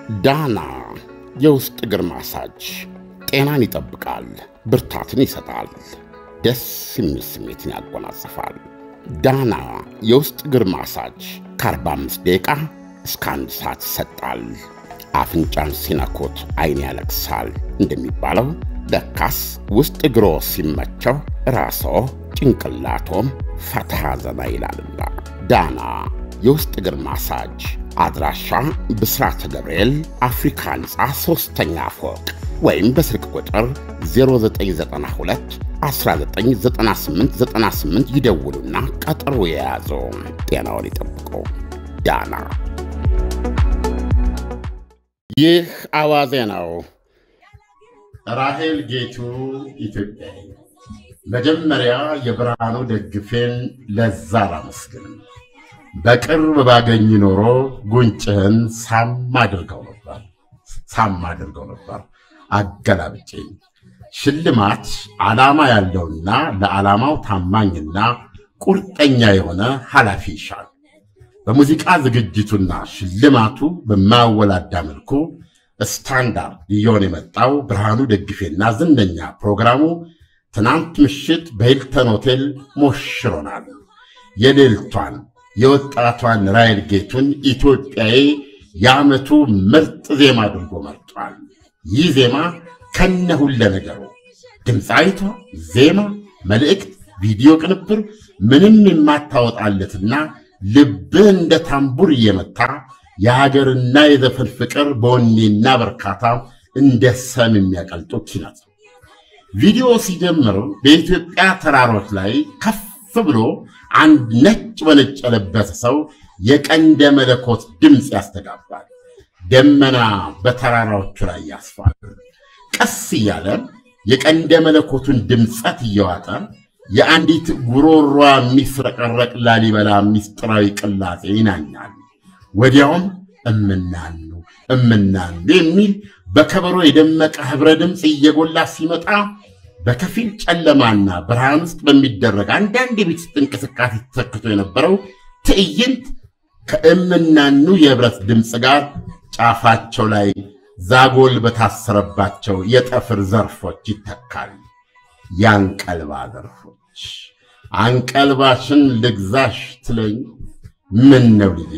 ዳና የውስጥ እግር ማሳጅ ጤናን ይጠብቃል፣ ብርታትን ይሰጣል፣ ደስ የሚል ስሜትን ያጎናጽፋል። ዳና የውስጥ እግር ማሳጅ ከ45 ደቂቃ እስከ 1 ሰዓት ይሰጣል። አፍንጫን ሲነኩት አይን ያለቅሳል እንደሚባለው ለካስ ውስጥ እግሮ ሲመቸው ራስዎ ጭንቅላቶም ፈታ ዘና ይላልና። ዳና የውስጥ እግር ማሳጅ አድራሻ ብስራተ ገብርኤል አፍሪካ ህንፃ 3ኛ ፎቅ ወይም በስልክ ቁጥር 0992 199898 ይደውሉና ቀጠሮ የያዙ። ጤናውን ይጠብቁ። ዳና። ይህ አዋዜ ነው። ራሄል ጌቱ ኢትዮጵያ መጀመሪያ የብርሃኑ ደግፌን ለዛ ላመስግን። በቅርብ ባገኝ ኖሮ ጉንጭህን ሳም አድርገው ነበር አገላብጬ። ሽልማት ዓላማ ያለውና ለዓላማው ታማኝና ቁርጠኛ የሆነ ኃላፊ ይሻል። በሙዚቃ ዝግጅቱና ሽልማቱ በማወላዳ መልኩ ስታንዳርድ ይሆን የመጣው ብርሃኑ ደግፌና ዝነኛ ፕሮግራሙ ትናንት ምሽት በሂልተን ሆቴል ሞሽሮናል። የሌልቷን የወጣቷን ራሄል ጌቱን ኢትዮጵያዊ የዓመቱ ምርጥ ዜማ አድርጎ መርጧል። ይህ ዜማ ከነሁለ ነገሩ ድምፃዊቷ፣ ዜማ፣ መልእክት፣ ቪዲዮ ቅንብር ምንም የማታወጣለትና ልብህ እንደ ታምቡር እየመታ የሀገርና የዘፈን ፍቅር በወኔና በርካታ እንደ ሰም የሚያቀልጡ ኪነት ነው። ቪዲዮ ሲጀምር በኢትዮጵያ ተራሮች ላይ ከፍ ብሎ አንድ ነጭ በነጭ የለበሰ ሰው የቀንደ መለኮት ድምፅ ያስተጋባል። ደመና በተራራዎቹ ላይ ያስፋል። ቀስ እያለ የቀንደ መለኮቱን ድምጸት እየዋጠ የአንዲት ጉሮሯ የሚፍረቀረቅ ላሊበላ ምስጢራዊ ቅላጼ ይናኛል። ወዲያውም እምናኑ የሚል በከበሮ የደመቀ ህብረ ድምፅ እየጎላ ሲመጣ በከፊል ጨለማና ብርሃን ውስጥ በሚደረግ አንዳንድ የቤት እንቅስቃሴ ተተክቶ የነበረው ትዕይንት ከእምናኑ የህብረት ድምፅ ጋር ጫፋቸው ላይ ዛጎል በታሰረባቸው የጠፍር ዘርፎች ይተካል። ያንቀልባ ዘርፎች። አንቀልባሽን ልግዛሽ ትለኝ ምን ነው ልጄ?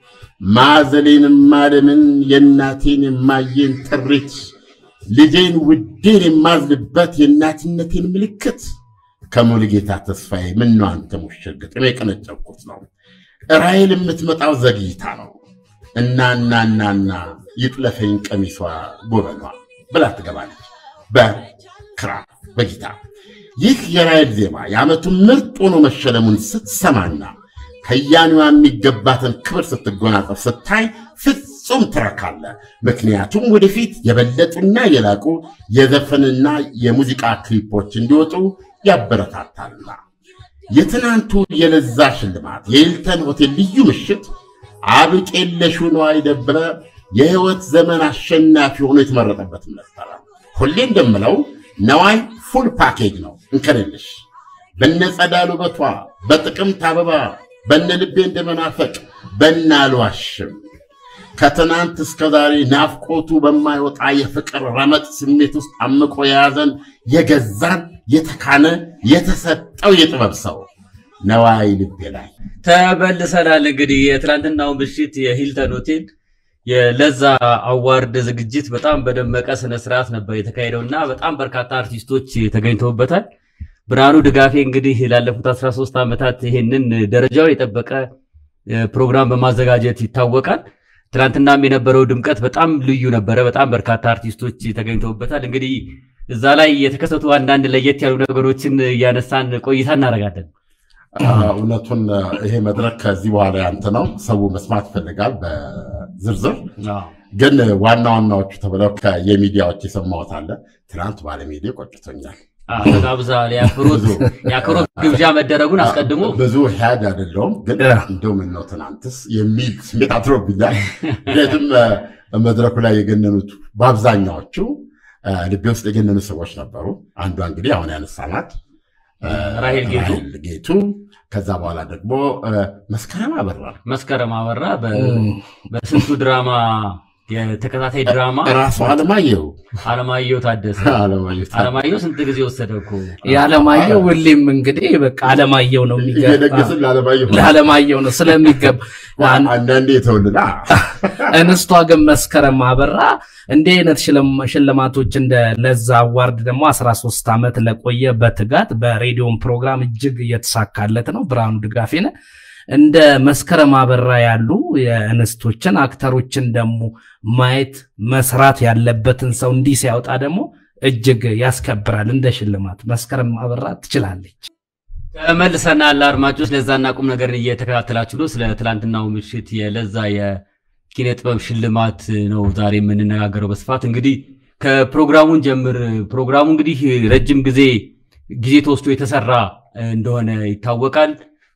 ማዘሌንም ማለምን የእናቴን የማየን ጥሪት ልጄን ውዴን የማዝልበት የእናትነቴን ምልክት ከሙሉጌታ ተስፋዬ ምን ነው አንተ ሙሽርግጥ የቀነጨብኩት ነው። ራሄል የምትመጣው ዘግይታ ነው። እናና ይጥለፈኝ ቀሚሷ ጎበኗ ብላ ትገባለች በክራ በጊታ። ይህ የራሄል ዜማ የዓመቱ ምርጥ ሆኖ መሸለሙን ስትሰማና ከያኔዋ የሚገባትን ክብር ስትጎናጸፍ ስታይ ፍጹም ትረካለ። ምክንያቱም ወደፊት የበለጡና የላቁ የዘፈንና የሙዚቃ ክሊፖች እንዲወጡ ያበረታታልና። የትናንቱ የለዛ ሽልማት የሂልተን ሆቴል ልዩ ምሽት አብቄለሽ ነው አይደብረ የህይወት ዘመን አሸናፊ ሆኖ የተመረጠበት ነበር። ሁሌ እንደምለው ነዋይ ፉል ፓኬጅ ነው እንከለልሽ። በነጸዳሉ በቷ በጥቅምት አበባ በነልቤ እንደመናፈቅ በናልዋሽም ከትናንት እስከ ዛሬ ናፍቆቱ በማይወጣ የፍቅር ረመጥ ስሜት ውስጥ አምቆ የያዘን የገዛን የተካነ የተሰጠው የጥበብ ሰው ነዋይ ልቤ ላይ ተበልሰናል። እንግዲህ የትላንትናው ምሽት የሂልተን ሆቴል የለዛ አዋርድ ዝግጅት በጣም በደመቀ ስነ ስርዓት ነበር የተካሄደውና በጣም በርካታ አርቲስቶች ተገኝተውበታል። ብርሃኑ ድጋፌ እንግዲህ ላለፉት 13 ዓመታት ይሄንን ደረጃው የጠበቀ ፕሮግራም በማዘጋጀት ይታወቃል። ትላንትናም የነበረው ድምቀት በጣም ልዩ ነበር። በጣም በርካታ አርቲስቶች ተገኝተውበታል። እንግዲህ እዛ ላይ የተከሰቱ አንዳንድ ለየት ያሉ ነገሮችን ያነሳን ቆይታ እናደርጋለን። እውነቱን ይሄ መድረክ ከዚህ በኋላ ያንተ ነው። ሰው መስማት ፈልጋል በዝርዝር ግን ዋናዎቹ ተብለው ከየሚዲያዎች የሰማሁት አለ። ትናንት ባለሚዲያ ቆጭቶኛል። ተጋብዛ ያክሮት ግብዣ መደረጉን አስቀድሞ ብዙ ሄድ አይደለም ግን እንደው ምን ነው ትናንትስ የሚል ስሜት አድሮብኛል። ለምን መድረኩ ላይ የገነኑት በአብዛኛዎቹ ልቤ ውስጥ የገነኑ ሰዎች ነበሩ። አንዷ እንግዲህ አሁን ያነሳናት ራሄል ጌቱ ከዛ በኋላ ደግሞ መስከረም አበራ በስንቱ ድራማ የተከታታይ ድራማ ራሱ አለማየሁ ታደሰ አለማየሁ ስንት ጊዜ ወሰደኩ ያለማየሁ ወልም እንግዲህ በቃ አለማየሁ ነው የሚገባው ለአለማየሁ ነው ስለሚገባ አንዳንዴ ተወልዳ እንስቷ ግን መስከረም አበራ እንደ አይነት ሽልማቶች እንደ ለዛ አዋርድ ደግሞ 13 ዓመት ለቆየ በትጋት በሬዲዮ ፕሮግራም እጅግ እየተሳካለት ነው ብርሃኑ ድጋፌነ እንደ መስከረም አበራ ያሉ የእንስቶችን አክተሮችን ደግሞ ማየት መስራት ያለበትን ሰው እንዲ ሲያወጣ ደግሞ እጅግ ያስከብራል እንደ ሽልማት መስከረም አበራ ትችላለች ተመልሰናል አድማጮች ለዛና ቁም ነገር እየተከታተላችሁ ነው ስለ ትላንትናው ምሽት የለዛ የኪነ ጥበብ ሽልማት ነው ዛሬ የምንነጋገረው በስፋት እንግዲህ ከፕሮግራሙን ጀምር ፕሮግራሙ እንግዲህ ረጅም ጊዜ ተወስዶ የተሰራ እንደሆነ ይታወቃል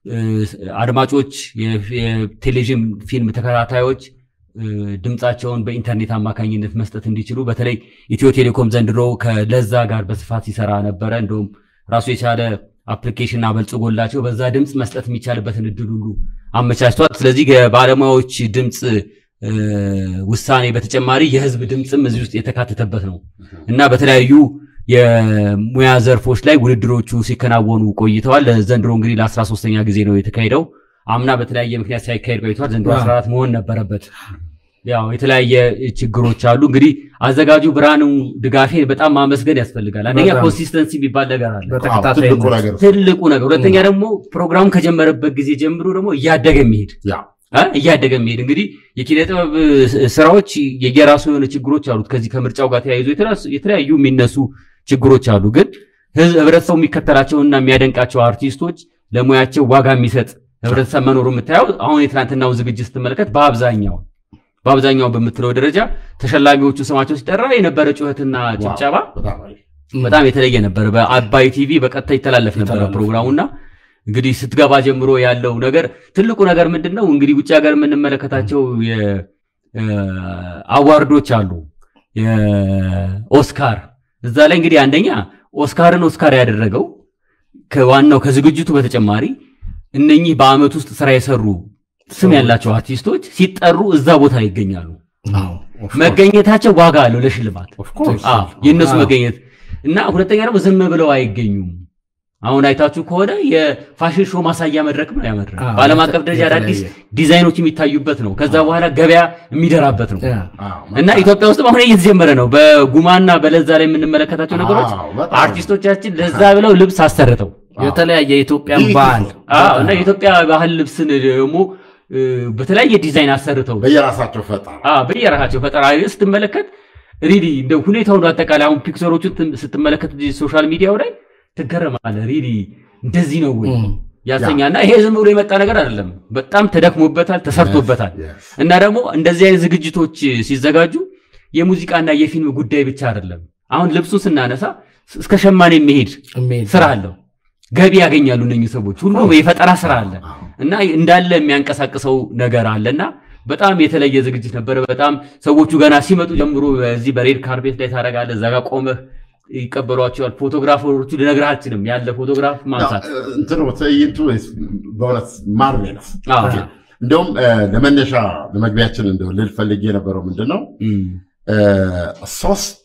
አድማጮች የቴሌቪዥን ፊልም ተከታታዮች ድምጻቸውን በኢንተርኔት አማካኝነት መስጠት እንዲችሉ በተለይ ኢትዮ ቴሌኮም ዘንድሮ ከለዛ ጋር በስፋት ይሰራ ነበር እንደውም ራሱ የቻለ አፕሊኬሽን አበልጽጎላቸው በዛ ድምጽ መስጠት የሚቻልበትን እድል ሁሉ አመቻችቷል ስለዚህ ባለሙያዎች ድምጽ ውሳኔ በተጨማሪ የህዝብ ድምጽም እዚህ ውስጥ የተካተተበት ነው እና በተለያዩ የሙያ ዘርፎች ላይ ውድድሮቹ ሲከናወኑ ቆይተዋል ዘንድሮ እንግዲህ ለ13ኛ ጊዜ ነው የተካሄደው አምና በተለያየ ምክንያት ሳይካሄድ ቆይቷል ዘንድሮ 14 መሆን ነበረበት ያው የተለያየ ችግሮች አሉ እንግዲህ አዘጋጁ ብርሃኑ ድጋፌ በጣም ማመስገን ያስፈልጋል አንደኛ ኮንሲስተንሲ የሚባል ነገር አለ ትልቁ ነገር ሁለተኛ ደግሞ ፕሮግራሙ ከጀመረበት ጊዜ ጀምሮ ደግሞ እያደገ የሚሄድ እንግዲህ የኪነ ጥበብ ስራዎች የየራሱ የሆነ ችግሮች አሉት ከዚህ ከምርጫው ጋር ተያይዞ የተለያዩ የሚነሱ ችግሮች አሉ ግን ህብረተሰቡ የሚከተላቸውና የሚያደንቃቸው አርቲስቶች ለሙያቸው ዋጋ የሚሰጥ ህብረተሰብ መኖሩ የምታየው አሁን የትናንትናው ዝግጅት ስትመለከት በአብዛኛው በምትለው ደረጃ ተሸላሚዎቹ ስማቸው ሲጠራ የነበረ ጩኸትና ጭብጨባ በጣም የተለየ ነበር በአባይ ቲቪ በቀጥታ ይተላለፍ ነበር ፕሮግራሙና እንግዲህ ስትገባ ጀምሮ ያለው ነገር ትልቁ ነገር ምንድነው እንግዲህ ውጭ ሀገር የምንመለከታቸው አዋርዶች አሉ የኦስካር እዛ ላይ እንግዲህ አንደኛ ኦስካር ያደረገው ከዋናው ከዝግጅቱ በተጨማሪ እነኚህ በአመት ውስጥ ስራ የሰሩ ስም ያላቸው አርቲስቶች ሲጠሩ እዛ ቦታ ይገኛሉ መገኘታቸው ዋጋ አለው ለሽልማት የነሱ መገኘት እና ሁለተኛ ደግሞ ዝም ብለው አይገኙም አሁን አይታችሁ ከሆነ የፋሽን ሾው ማሳያ መድረክ ነው ያመድረክ ባለም አቀፍ ደረጃ አዳዲስ ዲዛይኖች የሚታዩበት ነው ከዛ በኋላ ገበያ የሚደራበት ነው እና ኢትዮጵያ ውስጥ አሁን እየተጀመረ ነው በጉማና በለዛ ላይ የምንመለከታቸው ነገሮች አርቲስቶቻችን ለዛ ብለው ልብስ አሰርተው የተለያየ የኢትዮጵያን ባህል እና የኢትዮጵያ ባህል ልብስን ደግሞ በተለያየ ዲዛይን አሰርተው በየራሳቸው ፈጠራ ስትመለከት ሪሊ እንደ ሁኔታውን አጠቃላይ አሁን ፒክቸሮቹን ስትመለከት ሶሻል ሚዲያው ላይ ትገረማለህ ሪሊ እንደዚህ ነው ወይ ያሰኛና ይሄ ዝም ብሎ የመጣ ነገር አይደለም በጣም ተደክሞበታል ተሰርቶበታል እና ደግሞ እንደዚህ አይነት ዝግጅቶች ሲዘጋጁ የሙዚቃና የፊልም ጉዳይ ብቻ አይደለም አሁን ልብሱን ስናነሳ እስከ ሸማኔ የሚሄድ ስራ አለው ገቢ ያገኛሉ እነኚህ ሰዎች ሁሉ የፈጠራ ስራ አለ እና እንዳለ የሚያንቀሳቅሰው ነገር አለና በጣም የተለየ ዝግጅት ነበር በጣም ሰዎቹ ገና ሲመጡ ጀምሮ እዚህ በሬድ ካርፔት ላይ ታረጋለህ እዛ ጋር ቆመህ ይቀበሏቸዋል ፎቶግራፈሮቹ ልነግራችንም ያለ ፎቶግራፍ ማንሳት እንትኑ ተይንቱ በእውነት ማርቬለስ እንደውም ለመነሻ ለመግቢያችን እንደው ልፈልግ የነበረው ምንድነው ሶስት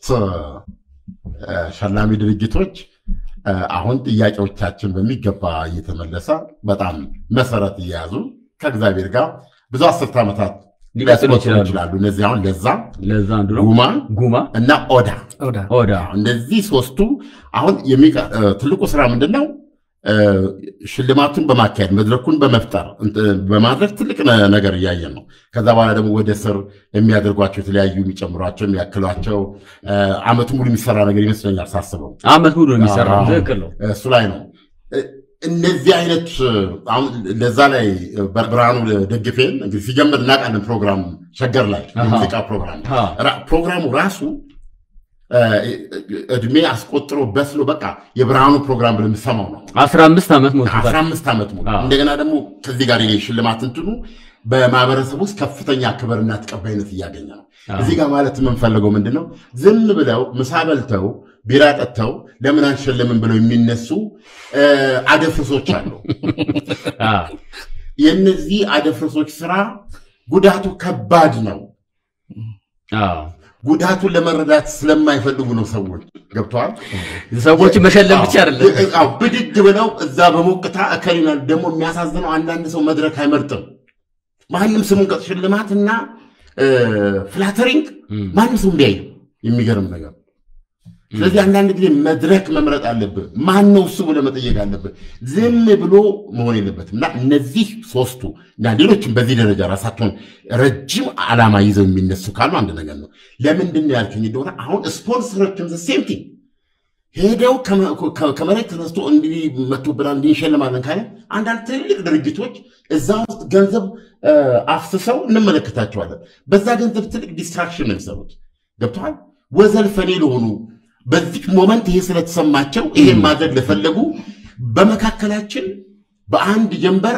ሸላሚ ድርጅቶች አሁን ጥያቄዎቻችን በሚገባ እየተመለሰ በጣም መሰረት ይያዙ ከእግዚአብሔር ጋር ብዙ 10 ዓመታት ሊያስቆጥሩ ይችላሉ እነዚህ አሁን ለዛ አንዱ ነው ጉማ እና ኦዳ እንደዚህ ሶስቱ አሁን ትልቁ ስራ ምንድነው ሽልማቱን በማካሄድ መድረኩን በመፍጠር በማድረግ ትልቅ ነገር ያያየን ነው ከዛ በኋላ ደግሞ ወደ ስር የሚያደርጓቸው የተለያዩ የሚጨምሯቸው የሚያክሏቸው አመት ሙሉ የሚሰራ ነገር ይመስለኛል ሳስበው አመት ሙሉ የሚሰራ ትክክል ነው እሱ ላይ ነው እነዚህ አይነት አሁን ለዛ ላይ ብርሃኑ ደግፌን እንግዲህ ሲጀምር እናቃለን ፕሮግራም ሸገር ላይ የሙዚቃ ፕሮግራሙ ራሱ እድሜ አስቆጥሮ በስሎ በቃ የብርሃኑ ፕሮግራም ብለን ሰማው ነው 15 ዓመት ሙሉ እንደገና ደግሞ ከዚህ ጋር የሽልማት እንትኑ በማህበረሰቡ ውስጥ ከፍተኛ ክብርና ተቀባይነት ያገኘ ነው እዚህ ጋር ማለት የምንፈልገው ምንድነው ዝም ብለው ምሳ በልተው ቢራ ጠጥተው ለምን አንሸልምን ብለው የሚነሱ አደፍርሶች አሉ የነዚህ አደፍርሶች ስራ ጉዳቱ ከባድ ነው ጉዳቱን ለመረዳት ስለማይፈልጉ ነው ሰዎች ገብቷል ሰዎች መሸለም ብቻ አይደለም አው ብድግ ብለው እዛ በሞቅታ አከሪና ደግሞ የሚያሳዝነው አንዳንድ ሰው መድረክ አይመርጥም ማንንም ስሙን ከሽልማትና ፍላተሪንግ ማንንም ሰው ቢያይ የሚገርም ነገር ስለዚህ አንዳንድ ጊዜ መድረክ መምረጥ አለበት ማን ነው እሱ ብለ መጠየቅ አለበት ዝም ብሎ መሆን የለበትም እና እነዚህ ሶስቱ እና ሌሎችም በዚህ ደረጃ ራሳቸውን ረጅም ዓላማ ይዘው የሚነሱ ካሉ አንድ ነገር ነው ለምንድን ነው ያልከኝ እንደሆነ አሁን ስፖንሰሮችም ሴም ቲንግ ሄደው ከመሬት ተነስቶ እንዲህ መጥቶብና እንዲሸለማለን ካለ አንዳንድ ትልቅ ድርጅቶች እዛው ገንዘብ አፍስሰው እንመለከታቸዋለን በዛ ገንዘብ ትልቅ ዲስትራክሽን ነው የሚሰሩት ገብቷል ወዘልፈኔ ለሆኑ በዚህ ሞመንት ይሄ ስለተሰማቸው ይሄን ማድረግ ለፈለጉ በመካከላችን በአንድ ጀንበር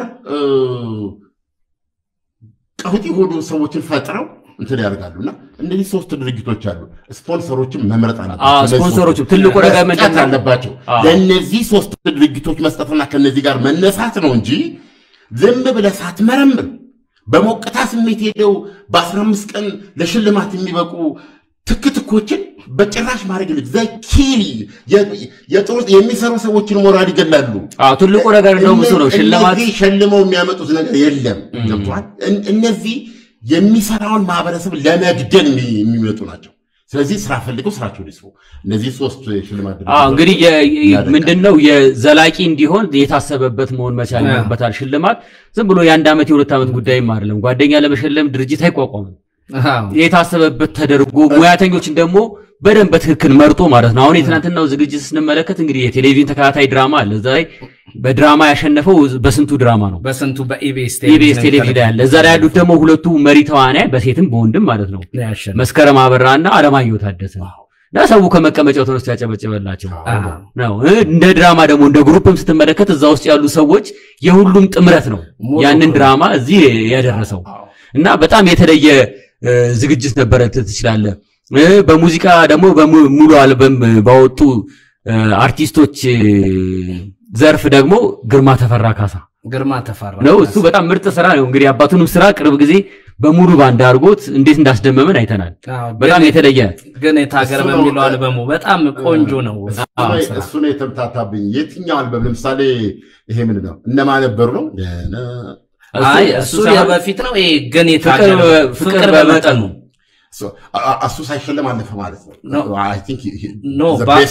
ቀውጢ ሆዶ ሰዎችን ፈጥረው እንትን ያደርጋሉና እነዚህ ሶስት ድርጅቶች አሉ ስፖንሰሮችም መምረጥ አለባቸው ስፖንሰሮችም ትልቁ ነገር ምንድን ነው አለባቸው ለነዚህ ሶስት ድርጅቶች መስጠትና ከነዚህ ጋር መነሳት ነው እንጂ ዝም ብለህ ሳትመረምር በሞቅታ ስሜት ሄደው በ15 ቀን ለሽልማት የሚበቁ ትክትኮችን በጭራሽ ማድረግ ዘኪሊ የጥሩ የሚሰሩ ሰዎችን ሞራል ይገላሉ ትልቁ ነገር ነው ሙሱ ነው ሽልማት ሸልመው የሚያመጡት ነገር የለም ገብቷል እነዚህ የሚሰራውን ማህበረሰብ ለመግደል የሚመጡ ናቸው ስለዚህ ስራ ፈልገው ስራቸው ሊስሩ እነዚህ ሶስት ሽልማት እንግዲህ ምንድነው የዘላቂ እንዲሆን የታሰበበት መሆን መቻል ይኖርበታል ሽልማት ዝም ብሎ የአንድ አመት የሁለት አመት ጉዳይም አይደለም ጓደኛ ለመሸለም ድርጅት አይቋቋምም የታሰበበት ተደርጎ ሙያተኞችን ደግሞ በደንብ በትክክል መርጦ ማለት ነው አሁን የትናንትናው ዝግጅት ስንመለከት እንግዲህ የቴሌቪዥን ተከታታይ ድራማ አለ ዛሬ በድራማ ያሸነፈው በስንቱ ድራማ ነው በስንቱ በኢቢኤስ ቴሌቪዥን ያለ ዛሬ ያሉት ደግሞ ሁለቱ መሪ ተዋናይ በሴትም በወንድም ማለት ነው መስከረም አበራና አለማየሁ ታደሰ ዳሰው ከመቀመጫው ተነስቶ ያጨበጨበላቸው ነው እንደ ድራማ ደግሞ እንደ ግሩፕም ስትመለከት እዛ ውስጥ ያሉ ሰዎች የሁሉም ጥምረት ነው ያንን ድራማ እዚህ ያደረሰው እና በጣም የተለየ ዝግጅት ነበር ትችላለህ በሙዚቃ ደግሞ በሙሉ አልበም ባወጡ አርቲስቶች ዘርፍ ደግሞ ግርማ ተፈራ ካሳ ነው እሱ በጣም ምርጥ ስራ ነው እንግዲህ አባቱንም ስራ ቅርብ ጊዜ በሙሉ ባንድ አርጎት እንዴት እንዳስደመመን አይተናል በጣም የተለየ ግን የታገር በሚለው አልበሙ በጣም ቆንጆ ነው እሱ ነው የተምታታብኝ የትኛው አልበም ለምሳሌ ይሄ ምንድን ነው እነማን ነበሩ ነው አይ እሱ የበፊት ነው ይሄ ግን የታገር ፍቅር በመጠኑ እሱ ሳይሸለም አለፈ ማለት ነው አይ ቲንክ ኖ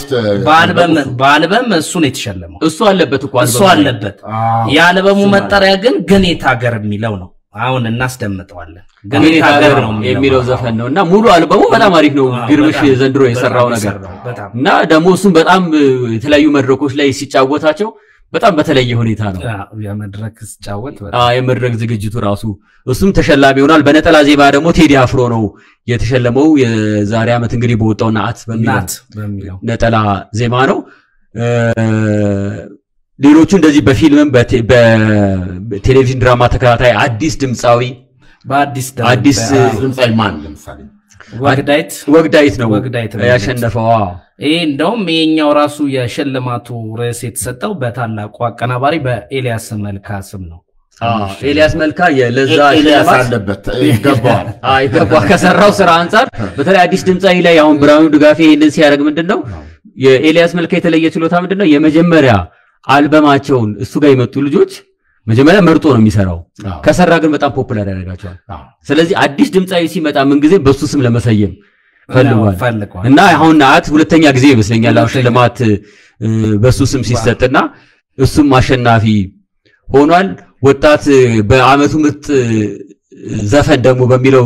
በአልበም እሱ ነው የተሸለመው እሱ አለበት እኮ እሱ አለበት የአልበሙ መጠሪያ ግን የታገር የሚለው ነው አሁን እናስደምጠዋለን ግን የታገር ነው የሚለው ዘፈን ነውና ሙሉ አልበሙ በጣም አሪፍ ነው ግርምሽ ዘንድሮ የሰራው ነገር እና ደግሞ እሱም በጣም የተለያዩ መድረኮች ላይ ሲጫወታቸው በጣም በተለየ ሁኔታ ነው የመድረክ ሲጫወት የመድረክ ዝግጅቱ ራሱ እሱም ተሸላሚ ሆኗል በነጠላ ዜማ ደግሞ ቴዲ አፍሮ ነው የተሸለመው የዛሬ አመት እንግዲህ በወጣው ናት በሚለው ነጠላ ዜማ ነው ሌሎቹ እንደዚህ በፊልምም በቴሌቪዥን ድራማ ተከታታይ አዲስ ድምጻዊ በአዲስ ድምጻዊ ማን ለምሳሌ ወግዳይት ነው ያሸነፈው ይሄ እንደውም የኛው ራሱ የሽልማቱ ርዕስ የተሰጠው በታላቁ አቀናባሪ በኤልያስ መልካ ስም ነው ኤልያስ መልካ የለዛ ኤልያስ አለበት ይገባዋል አይገባ ከሰራው ስራ አንፃር በተለይ አዲስ ድምጻዊ ላይ አሁን ብራውን ድጋፌ ይሄንን ሲያደርግ ምንድነው የኤልያስ መልካ የተለየ ችሎታ ምንድነው የመጀመሪያ አልበማቸውን እሱ ጋር የመጡ ልጆች መጀመሪያ መርጦ ነው የሚሰራው ከሰራ ግን በጣም ፖፑላር ያደርጋቸዋል ስለዚህ አዲስ ድምጻዊ ሲመጣ ምን ጊዜ በሱ ስም ለመሰየም ፈልጓል እና አሁን ናት ሁለተኛ ጊዜ ይመስለኛል አሁን ሽልማት በሱ ስም ሲሰጥና እሱም አሸናፊ ሆኗል ወጣት በአመቱ ምርጥ ዘፈን ደግሞ በሚለው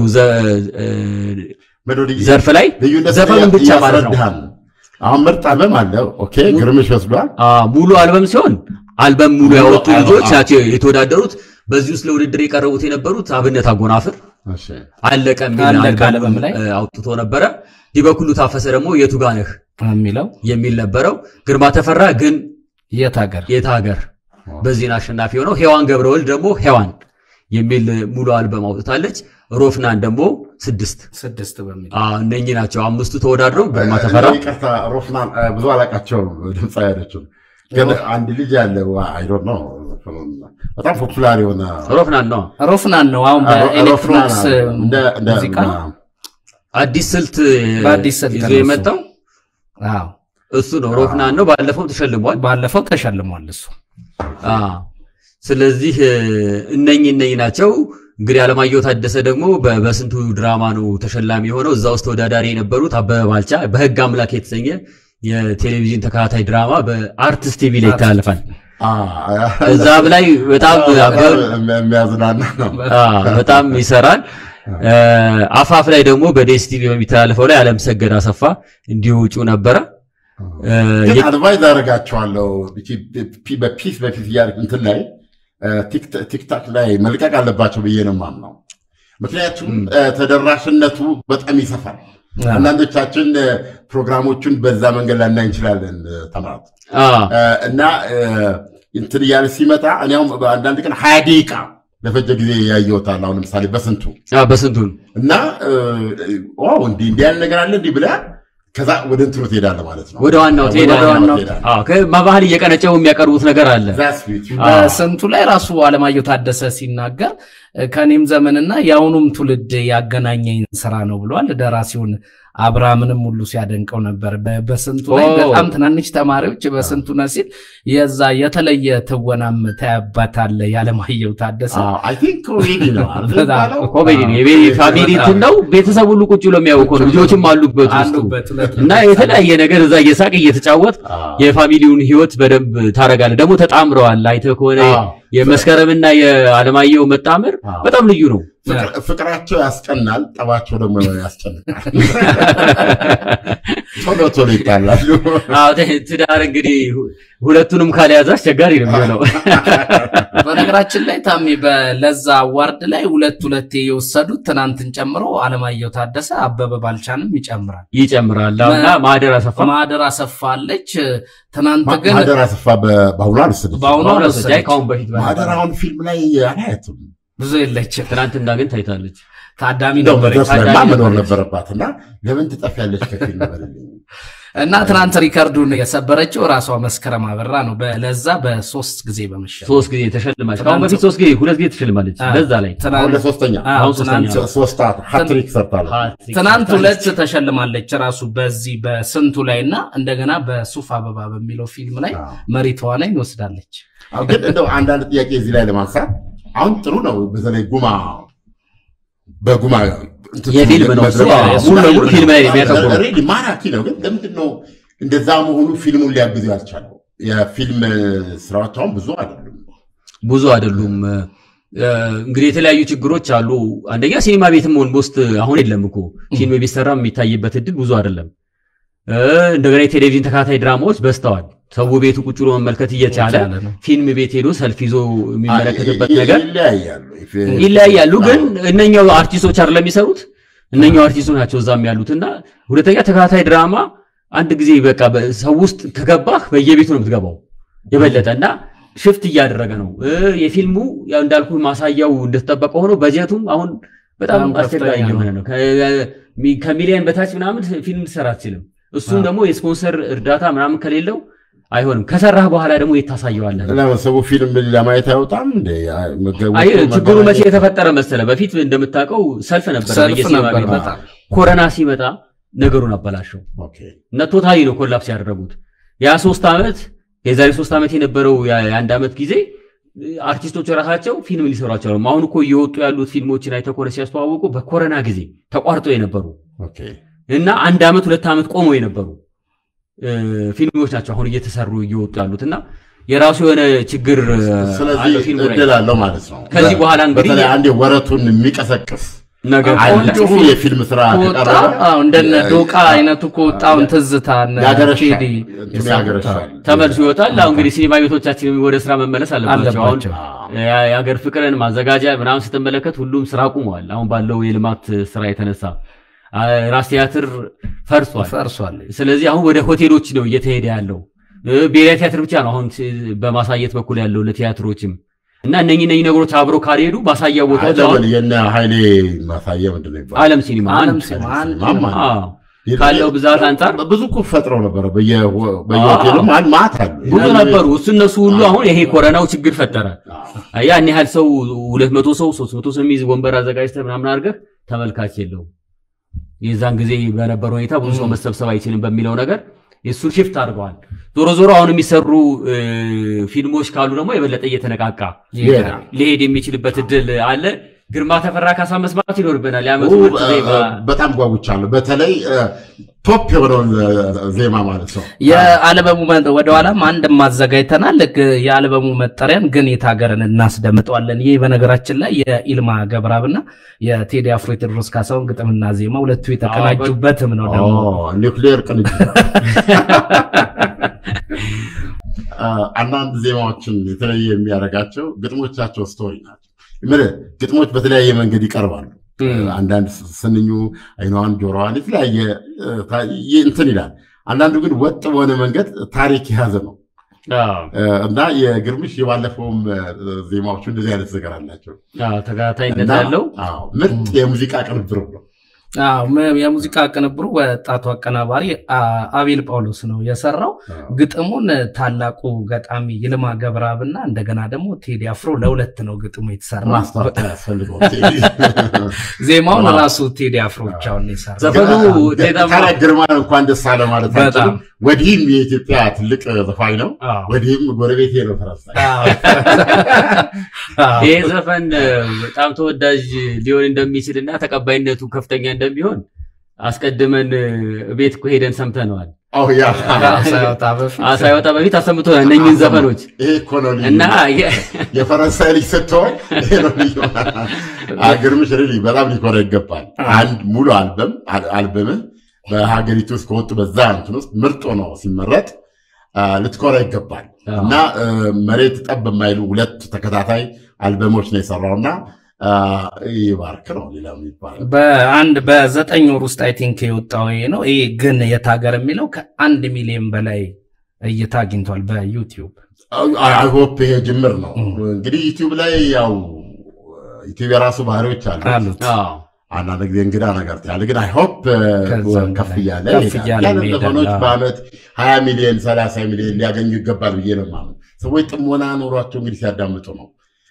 ዘርፍ ላይ ዘፈኑን ብቻ ማለት ነው አሁን ምርጥ አልበም አለ ኦኬ ግርምሽ ወስዷል ሙሉ አልበም ሲሆን አልበም ሙሉ ያወጡ ልጆች ናቸው የተወዳደሩት በዚህ ውስጥ ለውድድር የቀረቡት የነበሩት አብነት አጎናፍር አለቀ አልበም ላይ አውጥቶ ነበር ዲበኩሉ ታፈሰ ደግሞ የቱጋነህ የሚል ነበረው ግርማ ተፈራ ግን የታገር በዚህ አሸናፊ ሆነው ሄዋን ገብረወልድ ደግሞ ሄዋን የሚል ሙሉ አልበም አውጥታለች ሮፍናን ደግሞ 6 በሚል እነኚህ ናቸው አምስቱ ተወዳድረው ግርማ ተፈራ ይቅርታ ሮፍናን ብዙ አላቃቸው ድምጻ ያደረችው ግን አንድ ልጅ ያለው አይ ዶንት ኖ በጣም ፖፑላር የሆነ ሮፍናን ነው አሁን በኤሌክትሮኒክስ ሙዚቃ አዲስ ስልት በአዲስ ስልት ይዞ የመጣው አዎ እሱ ነው ሮፍናን ነው ባለፈው ተሸልሟል እሱ ስለዚህ እነኚህ ናቸው እንግዲህ አለማየሁ ታደሰ ደግሞ በስንቱ ድራማ ነው ተሸላሚ ሆነው እዛ ውስጥ ተወዳዳሪ የነበሩት አበበ ባልቻ በህግ አምላክ የተሰኘ የቴሌቪዥን ተከታታይ ድራማ በአርቲስት ቲቪ ላይ ይተላለፋል እዛም ላይ በጣም የሚያዝናና ነው በጣም ይሰራል አፋፍ ላይ ደግሞ በዴስ ቲቪ በሚተላለፈው ላይ አለም ሰገድ አሰፋ እንዲውጩ ነበር አድቫይዝ አደረጋቸዋለሁ በፒስ ያርክ እንትን ላይ ቲክታክ ላይ መልቀቅ አለባቸው ብዬ ነው የማምነው ምክንያቱም ተደራሽነቱ በጣም ይሰፋል አንዳንዶቻችን ፕሮግራሞቹን በዛ መንገድ ላይ እንችላለን ተማራት እና እንትን ያለ ሲመጣ እኔው አንዳንድ ቀን 20 ደቂቃ ለፈጀ ጊዜ ያየውታል አሁን ለምሳሌ በስንቱ እና ዋው እንዲህ ያለ ነገር አለ እንዲህ ብላ ከዛ ወደ እንትሩ ትሄዳለ ማለት ነው ወደ ዋናው ትሄዳለ ከማባህል እየቀነጨው የሚያቀርቡት ነገር አለ በስንቱ ላይ ራሱ አለማየሁ ታደሰ ሲናገር ከኔም ዘመንና ያውኑም ትውልድ ያገናኘኝ ስራ ነው ብሏል ደራሲውን አብራምንም ሁሉ ሲያደንቀው ነበር በስንቱ ላይ በጣም ትናንሽ ተማሪዎች በስንቱ ነሲል የዛ የተለየ ተወናም ታያባታል ያለማየሁ ታደሰ አይ ቲንክ ኮሜዲ ነው ኮሜዲ ፋሚሊ ነው ቤተሰብ ሁሉ ቁጭ ብሎ የሚያውቀው ነው ልጆችም አሉበት እና የተለያየ ነገር እዛ እየሳቅ እየተጫወት የፋሚሊውን ህይወት በደንብ ታረጋለ ደግሞ ተጣምረዋል አይተህ ከሆነ የመስከረምና የአለማየሁ መጣመር በጣም ልዩ ነው ፍቅራቸው ያስቀናል ጠባቸው ደግሞ ያስጨንቃል ቶሎ ይጣላሉ ትዳር እንግዲህ ሁለቱንም ካልያዘ አስቸጋሪ ነው የሚሆነው በነገራችን ላይ ታሚ በለዛ አዋርድ ላይ ሁለት የወሰዱት ትናንትን ጨምሮ አለማየሁ ታደሰ አበበ ባልቻንም ይጨምራልና ማህደር አሰፋ አለች ትናንት ግን ማህደር አሰፋ በአሁኑ ካሁን በፊት ማህደራውን ፊልም ላይ አላየትም ብዙ የለች ትናንትና ግን ታይታለች ታዳሚ መኖር ነበረባትና ለምን ትጠፊያለች ከፊልም በለልኝ እና ትናንት ሪካርዱን የሰበረችው ራሷ መስከረም አበራ ነው በለዛ በ3 ጊዜ በመሸጥ 3 ጊዜ ተሸልማለች ካሁን በፊት 3 ጊዜ 2 ጊዜ ተሸልማለች ለዛ ላይ አሁን 3 ሃትሪክ ሰርታለች ትናንት 2 ተሸልማለች ራሱ በዚህ በስንቱ ላይና እንደገና በሱፍ አበባ በሚለው ፊልም ላይ መሪ ተዋናይ ወስዳለች ግን እንደው አንዳንድ ጥያቄ እዚህ ላይ ለማንሳት አሁን ጥሩ ነው በተለይ በጉማ የፊልም ነው ሙሉ ፊልም ላይ የሚያተኩረው ሬዲ ማራኪ ነው ግን ለምንድነው እንደዛ መሆኑ ፊልሙን ሊያግዝ ያልቻለው የፊልም ስራዎች አሁን ብዙ አይደሉም እንግዲህ የተለያዩ ችግሮች አሉ አንደኛ ሲኒማ ቤትም ኦልሞስት አሁን የለም እኮ ፊልም ቢሰራ የሚታይበት እድል ብዙ አይደለም እንደገና የቴሌቪዥን ተከታታይ ድራማዎች በስተዋል ሰው ቤቱ ቁጭ ብሎ መመልከት እየቻለ ፊልም ቤት ሄዶ ሰልፍ ይዞ የሚመለከትበት ነገር ይለያያሉ ግን እነኛው አርቲስቶች አይደለም የሚሰሩት እነኛው አርቲስቶች ናቸው እዛም ያሉትና ሁለተኛ ተከታታይ ድራማ አንድ ጊዜ በቃ ሰው ውስጥ ከገባህ በየቤቱ ነው የምትገባው የበለጠና ሽፍት እያደረገ ነው የፊልሙ ያው እንዳልኩ ማሳያው እንደተጠበቀ ሆኖ በጀቱም አሁን በጣም አስቸጋሪ የሆነ ነው ከሚሊዮን በታች ምናምን ፊልም ሰራ አትችልም እሱም ደግሞ የስፖንሰር እርዳታ ምናምን ከሌለው አይሆንም ከሰራህ በኋላ ደግሞ የታሳየዋለህ ለማሰቡ ፊልም ለማየት አይወጣም እንዴ ችግሩ መቼ የተፈጠረ መሰለ በፊት እንደምታውቀው ሰልፍ ነበር በየሲኒማ ቤት ኮሮና ሲመጣ ነገሩን አበላሸው እና ቶታሊ ነው ኮላፕስ ያደረጉት ያ 3 አመት የዛሬ 3 አመት የነበረው የአንድ አመት ጊዜ አርቲስቶች ራሳቸው ፊልም ሊሰሯቸው ነው አሁን እኮ እየወጡ ያሉት ፊልሞችን አይተኮረ ሲያስተዋውቁ በኮሮና ጊዜ ተቋርጦ የነበሩ እና 1 አመት 2 አመት ቆሞ የነበሩ ፊልሞች ናቸው አሁን እየተሰሩ እየወጡ ያሉትና የራሱ የሆነ ችግር አለው ፊልሙ ላይ ማለት ነው ከዚህ በኋላ እንግዲህ በተለይ አንዴ ወረቱን የሚቀሰቅስ ነገር አንዱ የፊልም ስራ ተቀረበ እንደነ ዶቃ አይነቱ ኮጣው ትዝታና ያገረሻል ተመልሶ ይወጣል አሁን እንግዲህ ሲኒማ ቤቶቻችን ወደ ስራ መመለስ አለባቸው አሁን የሀገር ፍቅርን ማዘጋጃ ምናምን ስትመለከት ሁሉም ስራ ቆመዋል አሁን ባለው የልማት ስራ የተነሳ ራስ ቲያትር ፈርሷል ስለዚህ አሁን ወደ ሆቴሎች ነው እየተሄደ ያለው ብሔራዊ ቲያትር ብቻ ነው አሁን በማሳየት በኩል ያለው ለቲያትሮችም እና እነኚህ ነገሮች አብሮ ካልሄዱ ማሳያው ቦታዎች አሁን የነ ኃይሌ ማሳያ ምንድነው ይባላል ዓለም ሲኒማ ካለው ብዛት አንፃር ብዙ እኮ ፈጥረው ነበር በየሆቴሉ ማት አሉ ብዙ ነበሩ እነሱ ሁሉ አሁን ይሄ ኮሮናው ችግር ፈጠረ ያን ያህል ሰው 200 ሰው 300 ሰው የሚይዝ ወንበር አዘጋጅተህ ምናምን አድርገህ ተመልካች የለው የዛን ጊዜ በነበረው ሁኔታ ብዙ ሰው መሰብሰብ አይችልም በሚለው ነገር የሱን ሽፍት አድርገዋል። ዞሮ አሁን የሚሰሩ ፊልሞች ካሉ ደግሞ የበለጠ እየተነቃቃ ሊሄድ የሚችልበት እድል አለ። ግርማ ተፈራ ካሳ መስማት ይኖርብናል። ያመጡ በጣም ጓጉቻለሁ። በተለይ ቶፕ የሆነውን ዜማ ማለት ነው። የአልበሙ ወደ ኋላም አንድ ማዘጋጅተናል። የአልበሙ መጠሪያን ግን የታገረን እናስደምጠዋለን። ይሄ በነገራችን ላይ የኢልማ ገብረአብና የቴዲ አፍሮ ቴዎድሮስ ካሳሁን ግጥምና ዜማ ሁለቱ የተቀናጁበትም ነው። ደግሞ ኒውክሊየር ቅንጅት አንዳንድ ዜማዎችን የተለየ የሚያደርጋቸው ግጥሞቻቸው ስቶሪ ናቸው። ግጥሞች በተለያየ መንገድ ይቀርባሉ። አንዳንድ ስንኙ አይኗን ጆሮዋን የተለያየ እንትን ይላል። አንዳንዱ ግን ወጥ በሆነ መንገድ ታሪክ የያዘ ነው እና የግርምሽ የባለፈውም ዜማዎቹ እንደዚህ አይነት ነገር አላቸው። ተከታታይነት ያለው ምርጥ የሙዚቃ ቅንብር ነው። የሙዚቃ ቅንብሩ ወጣቱ አቀናባሪ አቤል ጳውሎስ ነው የሰራው። ግጥሙን ታላቁ ገጣሚ ይልማ ገብረአብና እንደገና ደግሞ ቴዲ አፍሮ ለሁለት ነው ግጥሙ የተሰራው። ዜማውን ራሱ ቴዲ አፍሮ ብቻውን የሰራው። ዘፈኑ ታዲያ ግርማን እንኳን ደስ አለ ማለት ነው። ወዲህም የኢትዮጵያ ትልቅ ዘፋኝ ነው፣ ወዲህም ጎረቤቴ ነው ፈረንሳይ። ይሄ ዘፈን በጣም ተወዳጅ ሊሆን እንደሚችልና ተቀባይነቱ ከፍተኛ እንደሚሆን አስቀድመን ቤት ሄደን ሰምተነዋል። ሳይወጣ በፊት አሰምቶናል እነኝህን ዘፈኖች። ይሄ እኮ ነው እና የፈረንሳይ ልጅ ስትሆን ይሄ ነው ግርምሽ በጣም ሊኮራ ይገባል። አንድ ሙሉ አልበም በሀገሪቱ ውስጥ ከወጡ በዛ እንትን ውስጥ ምርጥ ነው ሲመረጥ ልትኮራ ይገባል። እና መሬት ጠብ የማይሉ ሁለት ተከታታይ አልበሞች ነው የሰራውና ይባርክ ነው ሌላ የሚባል በ9 ወር ውስጥ አይ ቲንክ የወጣው ይሄ ነው። ይሄ ግን የታገረ የሚለው ከ1 ሚሊዮን በላይ እይታ አግኝቷል በዩቲዩብ። አይ ሆፕ ይሄ ጅምር ነው እንግዲህ። ዩቲዩብ ላይ ያው ዩቲዩብ የራሱ ባህሪዎች አሉት። አንዳንድ ጊዜ እንግዳ ነገር ያለ ግን አይ ሆፕ ከፍ እያለ ዘፈኖች በአመት 20 ሚሊዮን 30 ሚሊዮን ሊያገኙ ይገባል ብዬ ነው ማለት። ሰዎች ጥሞና ኖሯቸው እንግዲህ ሲያዳምጡ ነው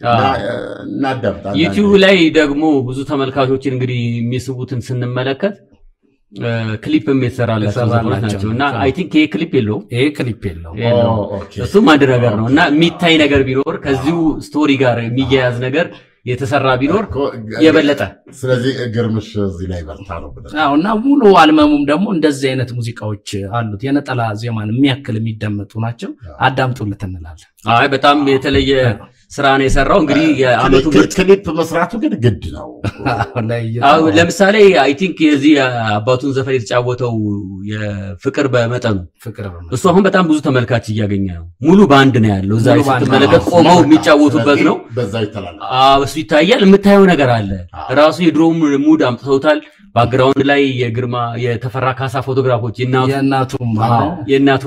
እናዳምጣለን። ዩቲዩብ ላይ ደግሞ ብዙ ተመልካቾችን እንግዲህ የሚስቡትን ስንመለከት ክሊፕም የተሰራላቸው ናቸው እና አይ ቲንክ ይሄ ክሊፕ የለውም። እሱም አንድ ነገር ነው እና የሚታይ ነገር ቢኖር ከዚሁ ስቶሪ ጋር የሚያያዝ ነገር የተሰራ ቢኖር የበለጠ ስለዚህ ግርምሽ እዚህ ላይ በርታ ነው ብለን እና ሙሉ አልበሙም ደግሞ እንደዚህ አይነት ሙዚቃዎች አሉት። የነጠላ ዜማን የሚያክል የሚደመጡ ናቸው። አዳምጡለት እንላለን። አይ በጣም የተለየ ስራ ነው የሰራው። እንግዲህ የአመቱ ክሊፕ መስራቱ ግን ግድ ነው። ለምሳሌ አይ ቲንክ የዚህ አባቱን ዘፈን የተጫወተው የፍቅር በመጠኑ እሱ አሁን በጣም ብዙ ተመልካች እያገኘ ነው። ሙሉ ባንድ ነው ያለው። እዛ ላይ ስትመለከት ቆመው የሚጫወቱበት ነው። እሱ ይታያል። የምታየው ነገር አለ። ራሱ የድሮም ሙድ አምጥተውታል። ባክግራውንድ ላይ የግርማ የተፈራ ካሳ ፎቶግራፎች የእናቱ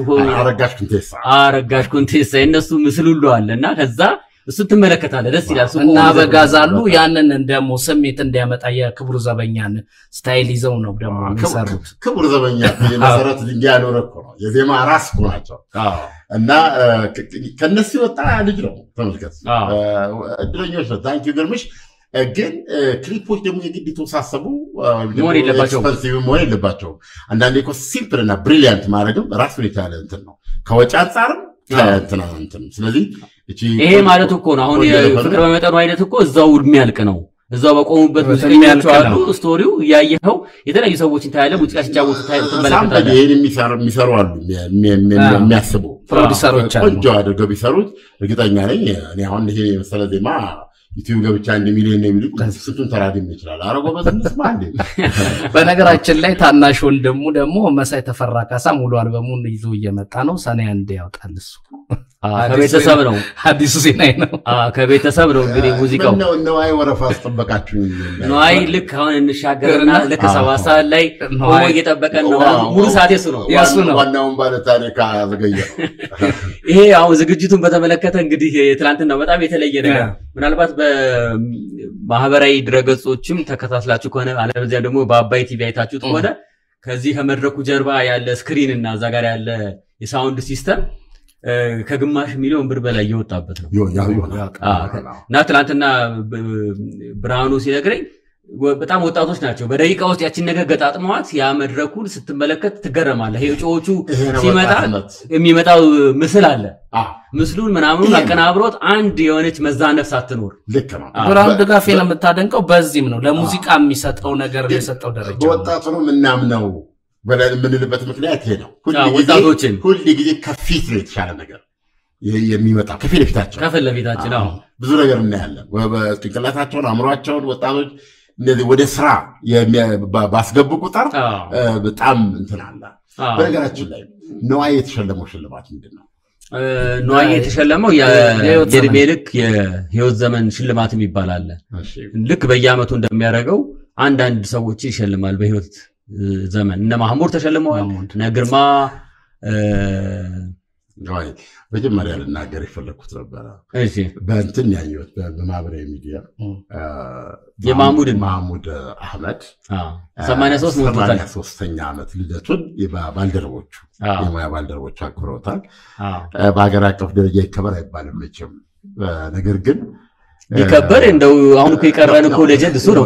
አረጋሽ ኩንቴሳ የነሱ ምስል ሁሉ አለና ከዛ እሱ ትመለከታለህ። ደስ ይላል። እና በጋዛሉ ያንን እንደሞ ስሜት እንዲያመጣ የክቡር ዘበኛን ስታይል ይዘው ነው ደግሞ የሚሰሩት። ክቡር ዘበኛ የመሰረት ድንጋይ ያኖረኮ ነው የዜማ ራስ ናቸው እና ከነሱ ወጣ ልጅ ነው። ተመልከት እድለኞች ነው። ታንኪ ግርምሽ። ግን ክሊፖች ደግሞ የግድ ተወሳሰቡ መሆን የለባቸው። አንዳንዴ እኮ ሲምፕል እና ብሪሊያንት ማድረግም ራሱን የቻለ እንትን ነው ከወጪ አንጻርም እንትን። ስለዚህ ይሄ ማለት እኮ ነው አሁን የፍቅር በመጠኑ አይነት እኮ እዛው የሚያልቅ ነው። እዛው በቆሙበት ሙዚቃዎች አሉ። ስቶሪው ያየኸው የተለያዩ ሰዎችን ታያለህ። ሙዚቃ ሲጫወቱ ትመለከታለህ። ይሄን የሚሰሩ አሉ የሚያስቡ ፕሮዲውሰሮች አሉ። ቆንጆ አድርገው ቢሰሩት እርግጠኛ ነኝ እኔ አሁን ይሄ መሰለ ዜማ ዩቲዩብ ገብቻ 1 ሚሊዮን ነው የሚሉ ስንቱን ተራድም ይችላል። አረጎ በዝንስ ማንዴ በነገራችን ላይ ታናሽ ወንድሙ ደግሞ መሳይ ተፈራ ካሳ ሙሉ አልበሙን ይዞ እየመጣ ነው። ሰኔ 1 ያወጣል። እሱ ከቤተሰብ ነው። አዲሱ ዜና ነው። ከቤተሰብ ነው እንግዲህ ሙዚቃው ነው። አይ ወረፋ አስጠበቃችሁ ነው። አይ ልክ አሁን እንሻገርና ልክ 7 ሰዓት ላይ ቆሞ እየጠበቀን ነው። ሙሉ ሰዓት የሱ ነው። ዋናውን ባለ ታሪክ አዘገየ። ይሄ አሁን ዝግጅቱን በተመለከተ እንግዲህ ትናንትና በጣም የተለየ ነገር ምናልባት በማህበራዊ ድረገጾችም ተከታትላችሁ ከሆነ አለበለዚያ ደግሞ በአባይ ቲቪ አይታችሁት ከሆነ ከዚህ ከመድረኩ ጀርባ ያለ ስክሪን እና እዛ ጋር ያለ የሳውንድ ሲስተም ከግማሽ ሚሊዮን ብር በላይ የወጣበት ነው። እና ትናንትና ብርሃኑ ሲነግረኝ በጣም ወጣቶች ናቸው በደቂቃ ውስጥ ያችን ነገር ገጣጥመዋት ያ መድረኩን ስትመለከት ትገረማለህ የጮቹ ሲመጣ የሚመጣው ምስል አለ ምስሉን ምናምኑን አቀናብሮት አንድ የሆነች መዛነፍ ሳትኖር ልክ ነው ብርሃኑ ድጋፌን የምታደንቀው በዚህም ነው ለሙዚቃ የሚሰጠው ነገር የሰጠው ደረጃ ወጣቱ ነው ምናምነው በለምንልበት ምክንያት ይሄ ነው ሁሉ ጊዜ ከፊት ነው የተሻለ ነገር የሚመጣ ከፊት ለፊታችን ብዙ ነገር እናያለን በጭንቅላታቸውን አምሯቸውን ወጣቶች እንደዚህ ወደ ስራ ባስገቡ ቁጥር በጣም እንትን አለ በነገራችን ላይ ነዋይ የተሸለመው ሽልማት ምንድነው ነዋይ የተሸለመው የእድሜ ልክ የህይወት ዘመን ሽልማት ይባላል ልክ በየአመቱ እንደሚያደርገው አንዳንድ ሰዎች ይሸልማል በህይወት ዘመን እነ ማህሙድ ተሸልመዋል እነ ግርማ ነዋይ በጀመሪያ ልናገር ይፈልኩት ነበር እሺ በእንትን ያየሁት በማህበራዊ ሚዲያ የማህሙድ አህመድ 83ኛ ዓመት ልደቱን የባልደረቦቹ የሙያ ባልደረቦቹ አክብረውታል በአገር አቀፍ ደረጃ ይከበር አይባልም መቼም ነገር ግን ይከበር እንደው አሁን እኮ ይቀራን እኮ ሌጀንድ እሱ ነው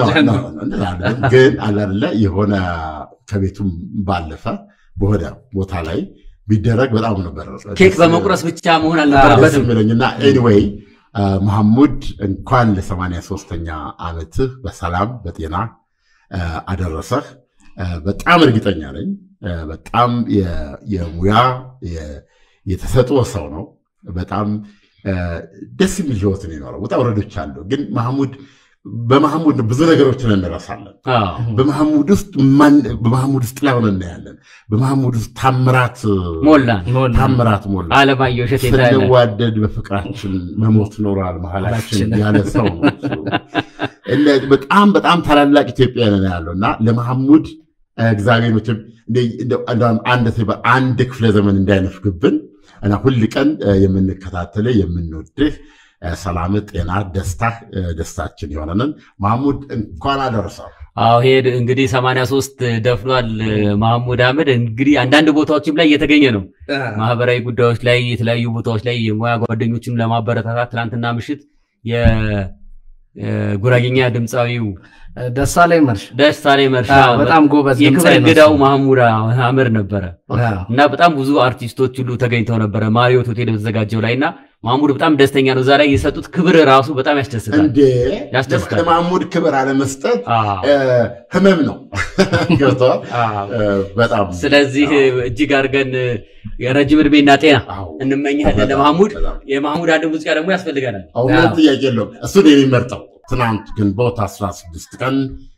ግን አላለ የሆነ ከቤቱም ባለፈ በሆነ ቦታ ላይ ቢደረግ በጣም ነበር ኬክ በመቁረስ ብቻ መሆን አልነበረበትም እና ኤኒዌይ ማህሙድ እንኳን ለ83ኛ ዓመት በሰላም በጤና አደረሰህ በጣም እርግጠኛ ነኝ በጣም የሙያ የተሰጠው ሰው ነው በጣም ደስ የሚል ህይወት ነው ያለው ወጣ ወረዶች አሉ ግን በማህሙድ ብዙ ነገሮችን እንረሳለን በማህሙድ ውስጥ ላይ ሆነን እናያለን በማህሙድ ውስጥ ታምራት ሞላ አለማየሁ እሸቴ ታያለ ስለዋደድ በፍቅራችን መሞት ኖራል መሐላችን ያለ ሰው በጣም ታላላቅ ኢትዮጵያውያን ያለውና ለማህሙድ እግዚአብሔር አንድ ክፍለ ዘመን እንዳይነፍግብን እና ሁሉ ቀን የምንከታተለ የምንወድህ ሰላም ጤና ደስታችን ይሆነን ማህሙድ እንኳን አደረሰው ሄድ እንግዲህ 83 ደፍኗል ማህሙድ አህመድ እንግዲህ አንዳንድ ቦታዎችም ላይ እየተገኘ ነው ማህበራዊ ጉዳዮች ላይ የተለያዩ ቦታዎች ላይ የሙያ ጓደኞችን ለማበረታታት ትናንትና ምሽት የጉራጌኛ ድምጻዊው ደሳለኝ መርሻ በጣም ጎበዝ ድምጻዊ የግዳው ማህሙድ አህመድ ነበር እና በጣም ብዙ አርቲስቶች ሁሉ ተገኝተው ነበር ማሪዮት ሆቴል በተዘጋጀው ላይና ማህሙድ በጣም ደስተኛ ነው ዛሬ የሰጡት ክብር ራሱ በጣም ያስደስታል ማህሙድ ክብር አለ መስጠት ህመም ነው ገብቷል በጣም ስለዚህ እጅግ አርገን የረጅም እድሜና ጤና እንመኛለን ለማህሙድ የማህሙድ አንድ ሙዚቃ ደግሞ ያስፈልጋናል አሁን ጥያቄ የለውም እሱ ነው የሚመርጠው ትናንት ግንቦት 16 ቀን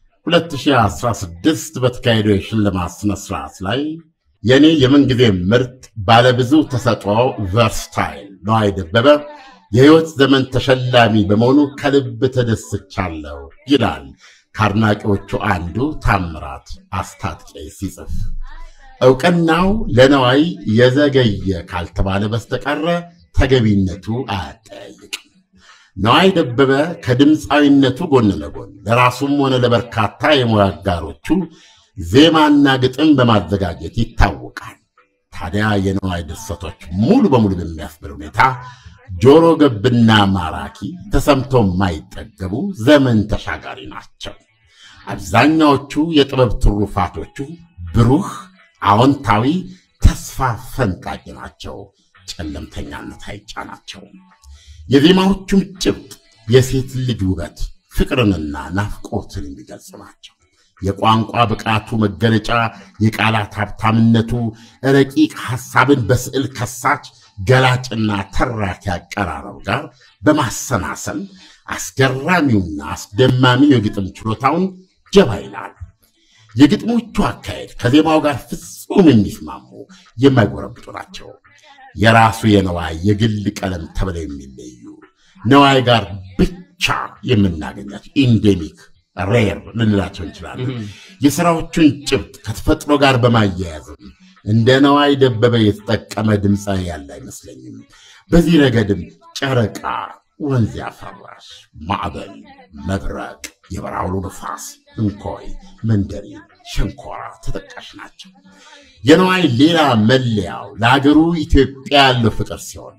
2016 በተካሄደው የሽልማት ስነ ስርዓት ላይ የኔ የመንግዜ ምርጥ ባለብዙ ተሰጥኦ ቨርስታይል ነዋይ ደበበ የህይወት ዘመን ተሸላሚ በመሆኑ ከልብ ተደስቻለሁ ይላል ካርናቂዎቹ አንዱ ታምራት አስታጥቄ ሲጽፍ ዕውቅናው ለነዋይ የዘገየ ካልተባለ በስተቀር ተገቢነቱ አያጠያይቅም ነዋይ ደበበ ከድምፃዊነቱ ጎን ለጎን ለራሱም ሆነ ለበርካታ የሙያ አጋሮቹ ዜማና ግጥም በማዘጋጀት ይታወቃል ታዲያ የነዋይ ድርሰቶች ሙሉ በሙሉ በሚያስብል ሁኔታ ጆሮ ገብና ማራኪ ተሰምቶ ማይጠገቡ ዘመን ተሻጋሪ ናቸው አብዛኛዎቹ የጥበብ ትሩፋቶቹ ብሩህ አዎንታዊ ተስፋ ፈንጣቂ ናቸው ጨለምተኛነት አይጫናቸው የዜማዎቹም ጭብጥ የሴት ልጅ ውበት ፍቅርንና ናፍቆትን የሚገልጽ ናቸው የቋንቋ ብቃቱ መገለጫ የቃላት ሀብታምነቱ ረቂቅ ሐሳብን በስዕል ከሳች ገላጭና ተራኪ አቀራረብ ጋር በማሰናሰል አስገራሚውና አስደማሚው የግጥም ችሎታውን ጀባ ይላል የግጥሞቹ አካሄድ ከዜማው ጋር ፍጹም የሚስማሙ የማይጎረብጡ ናቸው የራሱ የነዋይ የግል ቀለም ተብለው የሚለዩ ነዋይ ጋር ብቻ የምናገኛቸው ኢንዴሚክ ሬር ልንላቸው እንችላለን የሥራዎቹን ጭብጥ ከተፈጥሮ ጋር በማያያዝ እንደ ነዋይ ደበበ የተጠቀመ ድምጻዊ ያለ አይመስለኝም በዚህ ረገድም ጨረቃ ወንዝ ያፈራሽ ማዕበል መብረቅ የበራውሉ ንፋስ እንኮይ መንደሪ ሸንኮራ ተጠቃሽ ናቸው የነዋይ ሌላ መለያው ለሀገሩ ኢትዮጵያ ያለው ፍቅር ሲሆን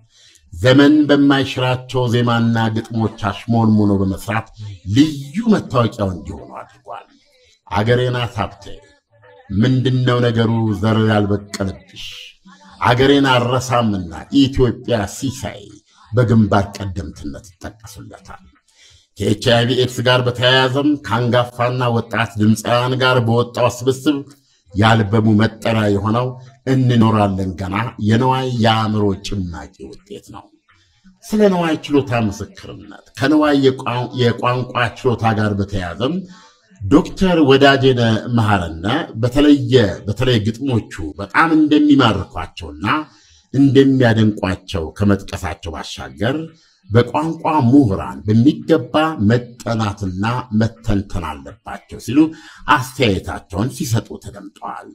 ዘመን በማይሽራቸው ዜማና ግጥሞች አሽሞንሙኖ በመስራት ልዩ መታወቂያው እንዲሆኑ አድርጓል። አገሬና ሀብቴ ምንድነው ነገሩ ዘር ያልበቀለብሽ አገሬን አረሳምና ኢትዮጵያ ሲሳይ በግንባር ቀደምትነት ይጠቀሱለታል። ከኤችአይቪ ኤድስ ጋር በተያያዘም ካንጋፋና ወጣት ድምፃውያን ጋር በወጣው ስብስብ የአልበሙ መጠሪያ የሆነው እንኖራለን ገና የነዋይ የአእምሮ ጭማቂ ውጤት ነው። ስለ ነዋይ ችሎታ ምስክርነት ከነዋይ የቋንቋ ችሎታ ጋር በተያያዘም ዶክተር ወዳጄነ መሐረነ በተለይ ግጥሞቹ በጣም እንደሚማርኳቸውና እንደሚያደንቋቸው ከመጥቀሳቸው ባሻገር በቋንቋ ምሁራን በሚገባ መጠናትና መተንተን አለባቸው ሲሉ አስተያየታቸውን ሲሰጡ ተደምጠዋል።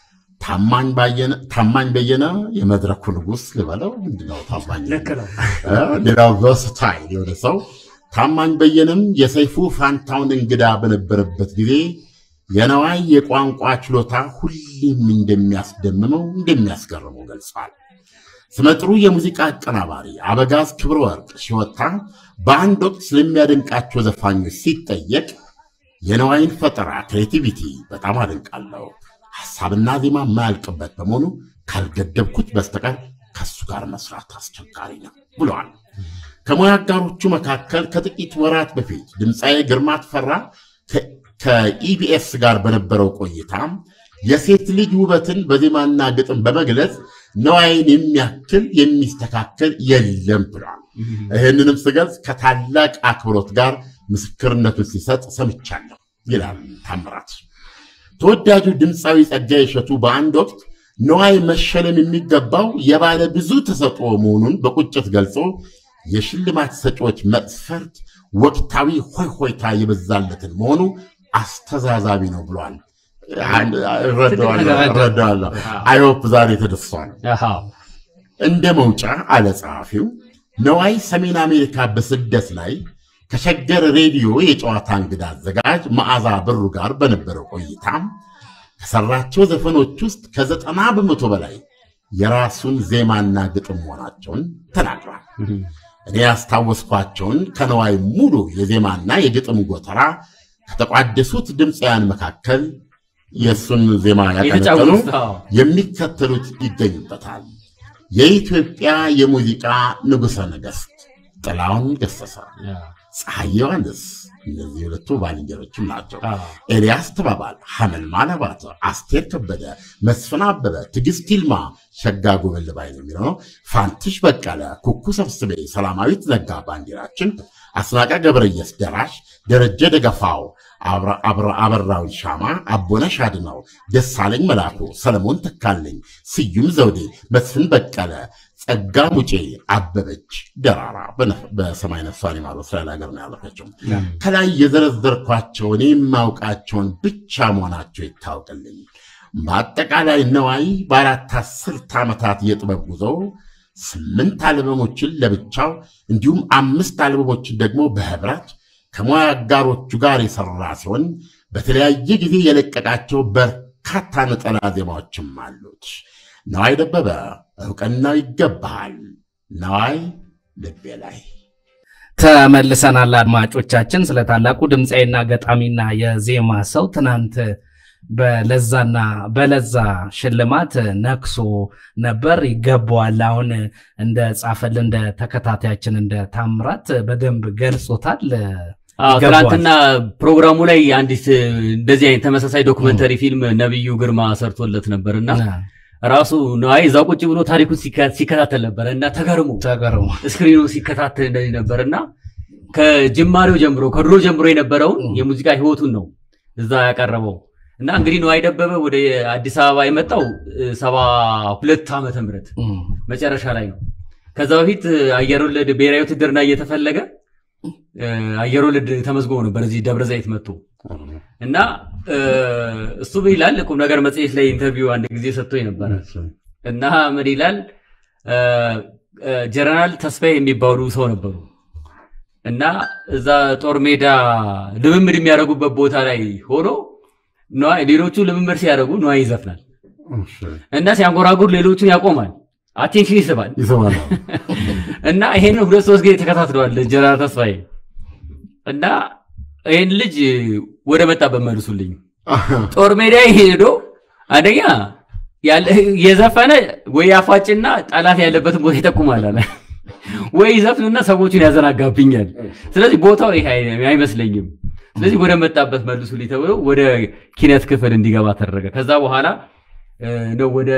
ታማኝ በየነ የመድረኩ ንጉስ ልበለው ምንድነው ታማኝ ሌላው ቨርሳታይል የሆነ ሰው ታማኝ በየነም የሰይፉ ፋንታውን እንግዳ በነበረበት ጊዜ የነዋይ የቋንቋ ችሎታ ሁሌም እንደሚያስደምመው እንደሚያስገርመው ገልጿል። ስመጥሩ የሙዚቃ አቀናባሪ አበጋዝ ክብረ ወርቅ ሲወጣ በአንድ ወቅት ስለሚያደንቃቸው ዘፋኞች ሲጠየቅ የነዋይን ፈጠራ ክሬቲቪቲ በጣም አደንቃለሁ፣ ሐሳብና ዜማ ማያልቅበት በመሆኑ ካልገደብኩት በስተቀር ከሱ ጋር መስራት አስቸጋሪ ነው ብለዋል። ከሙያ አጋሮቹ መካከል ከጥቂት ወራት በፊት ድምፃዊ ግርማ ተፈራ ከኢቢኤስ ጋር በነበረው ቆይታ የሴት ልጅ ውበትን በዜማና ግጥም በመግለጽ ነዋይን የሚያክል የሚስተካከል የለም ብሏል። ይህንንም ስገልጽ ከታላቅ አክብሮት ጋር ምስክርነቱን ሲሰጥ ሰምቻለሁ ይላል ታምራት። ተወዳጁ ድምፃዊ ጸጋዬ እሸቱ በአንድ ወቅት ነዋይ መሸለም የሚገባው የባለ ብዙ ተሰጥኦ መሆኑን በቁጭት ገልጾ የሽልማት ሰጪዎች መስፈርት ወቅታዊ ሆይሆይታ የበዛለትን መሆኑ አስተዛዛቢ ነው ብሏል። ረዳዋለሁ አይሆፕ ዛሬ ተደስቷል። እንደ መውጫ አለ ጸሐፊው ነዋይ ሰሜን አሜሪካ በስደት ላይ ከሸገር ሬዲዮ የጨዋታ እንግዳ አዘጋጅ መዓዛ ብሩ ጋር በነበረው ቆይታ ከሰራቸው ዘፈኖች ውስጥ ከ90% በላይ የራሱን ዜማና ግጥም መሆናቸውን ተናግሯል። እኔ ያስታወስኳቸውን ከነዋይ ሙሉ የዜማና የግጥም ጎተራ ከተቋደሱት ድምፃውያን መካከል የሱን ዜማ ያቀነቀኑ የሚከተሉት ይገኙበታል። የኢትዮጵያ የሙዚቃ ንጉሠ ነገሥት ጥላሁን ገሰሰ፣ ፀሐይ ዮሐንስ እነዚህ ሁለቱ ባልንጀሮችም ናቸው። ኤልያስ ተባባል፣ ሐመልማል አባተ፣ አስቴር ከበደ፣ መስፍን አበበ፣ ትዕግስት ይልማ፣ ሸጋ ጎበልባይ ነው የሚለው ፋንትሽ በቀለ፣ ኩኩ ሰብስቤ፣ ሰላማዊት ነጋ ባንዲራችን፣ አስናቀ ገብረየስ ደራሽ፣ ደረጀ ደገፋው፣ አበራዊ ሻማ፣ አቦነሽ አድነው፣ ደሳለኝ መላኩ፣ ሰለሞን ተካልኝ፣ ስዩም ዘውዴ፣ መስፍን በቀለ፣ ጸጋ ሙጬ፣ አበበች ደራራ በሰማይ ነፍሷን ይማር እስራኤል ሀገር ነው ያለፈችው። ከላይ የዘረዘርኳቸው እኔ የማውቃቸውን ብቻ መሆናቸው ይታወቅልኝ። በአጠቃላይ ነዋይ በአራት አስርት ዓመታት የጥበብ ጉዞ 8 አልበሞችን ለብቻው እንዲሁም 5 አልበሞችን ደግሞ በህብረት ከሙያ አጋሮቹ ጋር የሰራ ሲሆን በተለያየ ጊዜ የለቀቃቸው በርካታ ነጠላ ዜማዎችም አሉት። ነዋይ ደበበ እውቅናው ይገባሃል። ነዋይ ልቤ ላይ። ተመልሰናል አድማጮቻችን። ስለ ታላቁ ድምፃዊና ገጣሚና የዜማ ሰው ትናንት በለዛ ሽልማት ነክሶ ነበር። ይገባዋል። አሁን እንደ ጻፈልን እንደ ተከታታያችን እንደ ታምራት በደንብ ገልጾታል። ትናንትና ፕሮግራሙ ላይ አንዲት እንደዚህ አይነት ተመሳሳይ ዶክመንተሪ ፊልም ነብዩ ግርማ ሰርቶለት ነበርና ራሱ ነዋይ እዛው ቁጭ ብሎ ታሪኩን ሲከታተል ነበርና ተገርሞ ስክሪኑ ሲከታተል እንደዚህ ነበርና ከጅማሬው ጀምሮ ከድሮ ጀምሮ የነበረውን የሙዚቃ ህይወቱን ነው እዛ ያቀረበው። እና እንግዲህ ነዋይ ደበበ ወደ አዲስ አበባ የመጣው 72 ዓመተ ምህረት መጨረሻ ላይ ነው። ከዛ በፊት አየር ወለድ ብሔራዊ ውትድርና እየተፈለገ አየር ወለድ ተመዝግቦ ነበር እዚህ ደብረ ዘይት መጥቶ እና እሱ ይላል ቁም ነገር መጽሔት ላይ ኢንተርቪው አንድ ጊዜ ሰጥቶኝ ነበር እና ምን ይላል ጀነራል ተስፋዬ የሚባሉ ሰው ነበሩ እና እዛ ጦር ሜዳ ልምምድ የሚያደርጉበት ቦታ ላይ ሆኖ ነዋይ ሌሎቹ ልምምድ ሲያደርጉ ነዋይ ይዘፍናል እና ሲያንጎራጉር ሌሎቹን ያቆማል አቴንሽን ይስባል እና ይሄን ሁለት ሶስት ጊዜ ተከታትለዋል ጀነራል ተስፋዬ እና ይሄን ልጅ ወደ መጣበት መልሱልኝ ጦር ሜዳ ሄዶ አንደኛ የዘፈነ ወይ ያፋጭና ጠላት ያለበትን ቦታ ይጠቁማል አለ ወይ ዘፍንና ሰዎችን ያዘናጋብኛል ስለዚህ ቦታው ይሄ አይመስለኝም ስለዚህ ወደ መጣበት መልሱልኝ ተብሎ ወደ ኪነት ክፍል እንዲገባ ተደረገ ከዛ በኋላ ነው ወደ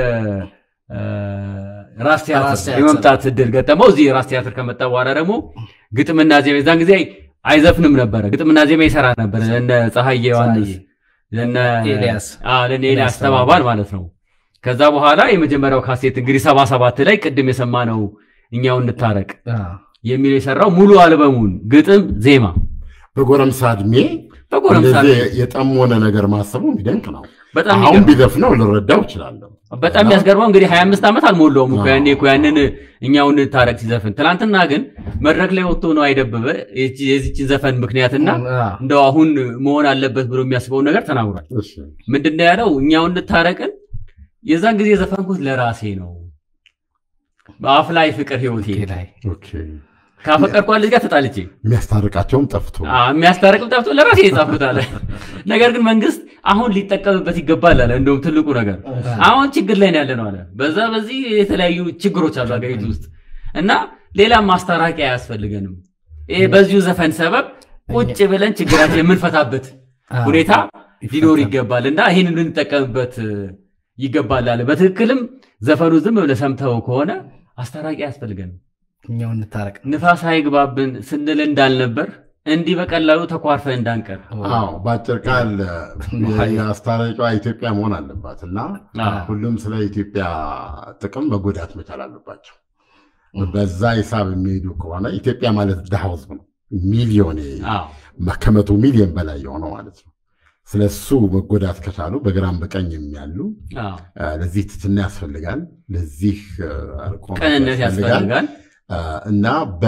ራስ ቲያትር የመምጣት እድል ገጠመው እዚህ ራስ ቲያትር ከመጣ በኋላ ደግሞ ግጥምና ዜማ የዛን ጊዜ አይዘፍንም ነበር ግጥምና ዜማ ይሰራ ነበር እነ ፀሐዬ ዮሐንስ እነ ኤልያስ ተባባል ማለት ነው ከዛ በኋላ የመጀመሪያው ካሴት እንግዲህ 77 ላይ ቅድም የሰማነው እኛው እንታረቅ የሚል የሰራው ሙሉ አልበሙን ግጥም ዜማ በጎረምሳ እድሜ የጠሞነ ነገር ማሰቡ የሚደንቅ ነው በጣም አሁን ቢዘፍነው ልረዳው ይችላል በጣም ያስገርመው እንግዲህ 25 ዓመት አልሞላውም እኮ ያንን እኛው እንታረቅ ሲዘፍን ትላንትና ግን መድረክ ላይ ወጥቶ ነው አይደበበ የዚህችን ዘፈን ምክንያትና እንደው አሁን መሆን አለበት ብሎ የሚያስበው ነገር ተናግሯል ምንድነው ያለው እኛው እንታረቅን የዛን ጊዜ ዘፈንኩት ለራሴ ነው በአፍ ላይ ፍቅር ህይወቴ ላይ ኦኬ ካፈቀርኳል ልጅ ጋር ተጣልቼ የሚያስታርቃቸውም ጠፍቶ የሚያስታርቅም ጠፍቶ ለራሴ የጻፍኩት አለ ነገር ግን መንግስት አሁን ሊጠቀምበት ይገባል አለ እንደውም ትልቁ ነገር አሁን ችግር ላይ ነው ያለነው አለ በዚህ የተለያዩ ችግሮች አሉ አገሪቱ ውስጥ እና ሌላ ማስታራቂያ ያስፈልገንም ይሄ በዚሁ ዘፈን ሰበብ ቁጭ ብለን ችግራችን የምንፈታበት ሁኔታ ሊኖር ይገባልና ይሄንን ልንጠቀምበት ይገባል አለ በትክክልም ዘፈኑ ዝም ብለህ ሰምተው ከሆነ አስታራቂ ያስፈልገንም እኛው እንታረቅ ንፋስ አይግባብን ስንል እንዳልነበር እንዲህ በቀላሉ ተቋርፈን እንዳንቀር አዎ ባጭር ቃል የአስታራቂዋ ኢትዮጵያ መሆን አለባትና ሁሉም ስለ ኢትዮጵያ ጥቅም መጎዳት መቻል አለባቸው በዛ ሂሳብ የሚሄዱ ከሆነ ኢትዮጵያ ማለት ደሃው ህዝብ ነው ሚሊዮን ከመቶ ሚሊዮን በላይ የሆነው ማለት ነው ስለሱ መጎዳት ከቻሉ በግራም በቀኝ የሚያሉ ለዚህ ትትና ያስፈልጋል ለዚህ ቀንነት ያስፈልጋል እና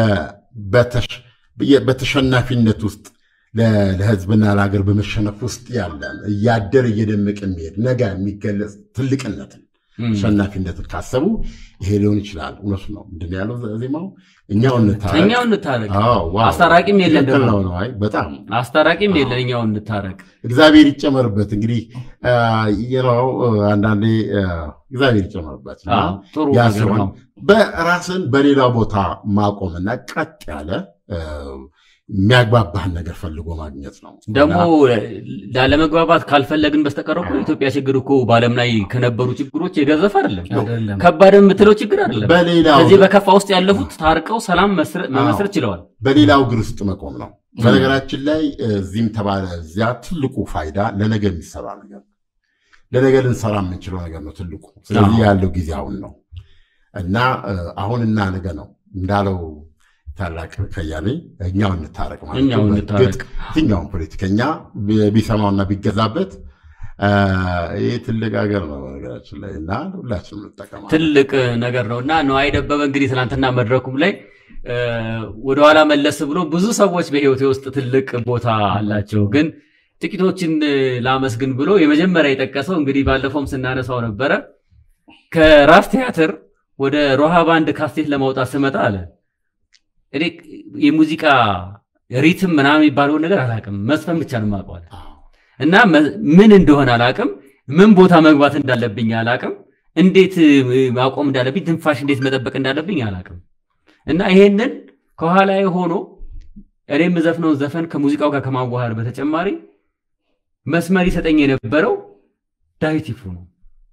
በተሸናፊነት ውስጥ ለህዝብና ለሀገር በመሸነፍ ውስጥ ያለን እያደር እየደመቀ የሚሄድ ነገ የሚገለጽ ትልቅነትን ሸናፊነትን ካሰቡ ይሄ ሊሆን ይችላል እነሱ ነው ምንድን ያለው ዜማው እኛው እንታረቅ አስታራቂም የለን ደግሞ ነው አይ በጣም አስታራቂም የለን እኛው እንታረቅ እግዚአብሔር ይጨመርበት እንግዲህ ይራው አንዳንዴ እግዚአብሔር ይጨመርበት ያሰውን በራስን በሌላ ቦታ ማቆምና ቀጥ ያለ የሚያግባባህን ነገር ፈልጎ ማግኘት ነው ደግሞ ላለመግባባት ካልፈለግን በስተቀረው ኢትዮጵያ ችግር እኮ በዓለም ላይ ከነበሩ ችግሮች የገዘፈ አይደለም ከባድ የምትለው ችግር አይደለም ከዚህ በከፋ ውስጥ ያለፉት ታርቀው ሰላም መመስረት ችለዋል በሌላው ግር ውስጥ መቆም ነው በነገራችን ላይ እዚህም ተባለ እዚያ ትልቁ ፋይዳ ለነገ የሚሰራ ነገር ለነገ ልንሰራ የምንችለው ነገር ነው ትልቁ ስለዚህ ያለው ጊዜ አሁን ነው እና አሁንና ነገ ነው እንዳለው ታላቅ ከያኔ እኛው እንታረቅ ማለት ነው እኛው ፖለቲከኛ ቢሰማውና ቢገዛበት ይሄ ትልቅ ሀገር ነው ነገራችን ላይ እና ሁላችንም እንጠቀማለን ትልቅ ነገር ነውና ነው አይደበበ እንግዲህ ትላንትና መድረኩም ላይ ወደ ኋላ መለስ ብሎ ብዙ ሰዎች በህይወቴ ውስጥ ትልቅ ቦታ አላቸው ግን ጥቂቶችን ላመስግን ብሎ የመጀመሪያ የጠቀሰው እንግዲህ ባለፈውም ስናነሳው ነበር ከራስ ቲያትር ወደ ሮሃ ባንድ ካሴት ለማውጣት ስመጣ አለ እኔ የሙዚቃ ሪትም ምናምን የሚባለው ነገር አላውቅም መስፈን ብቻ ነው የማውቀው እና ምን እንደሆነ አላውቅም ምን ቦታ መግባት እንዳለብኝ አላውቅም እንዴት ማቆም እንዳለብኝ ትንፋሽ እንዴት መጠበቅ እንዳለብኝ አላውቅም እና ይሄንን ከኋላ ሆኖ እኔም ዘፈነው ዘፈን ከሙዚቃው ጋር ከማዋሃድ በተጨማሪ መስመር ይሰጠኝ የነበረው ዳዊት ይፍሩ ነው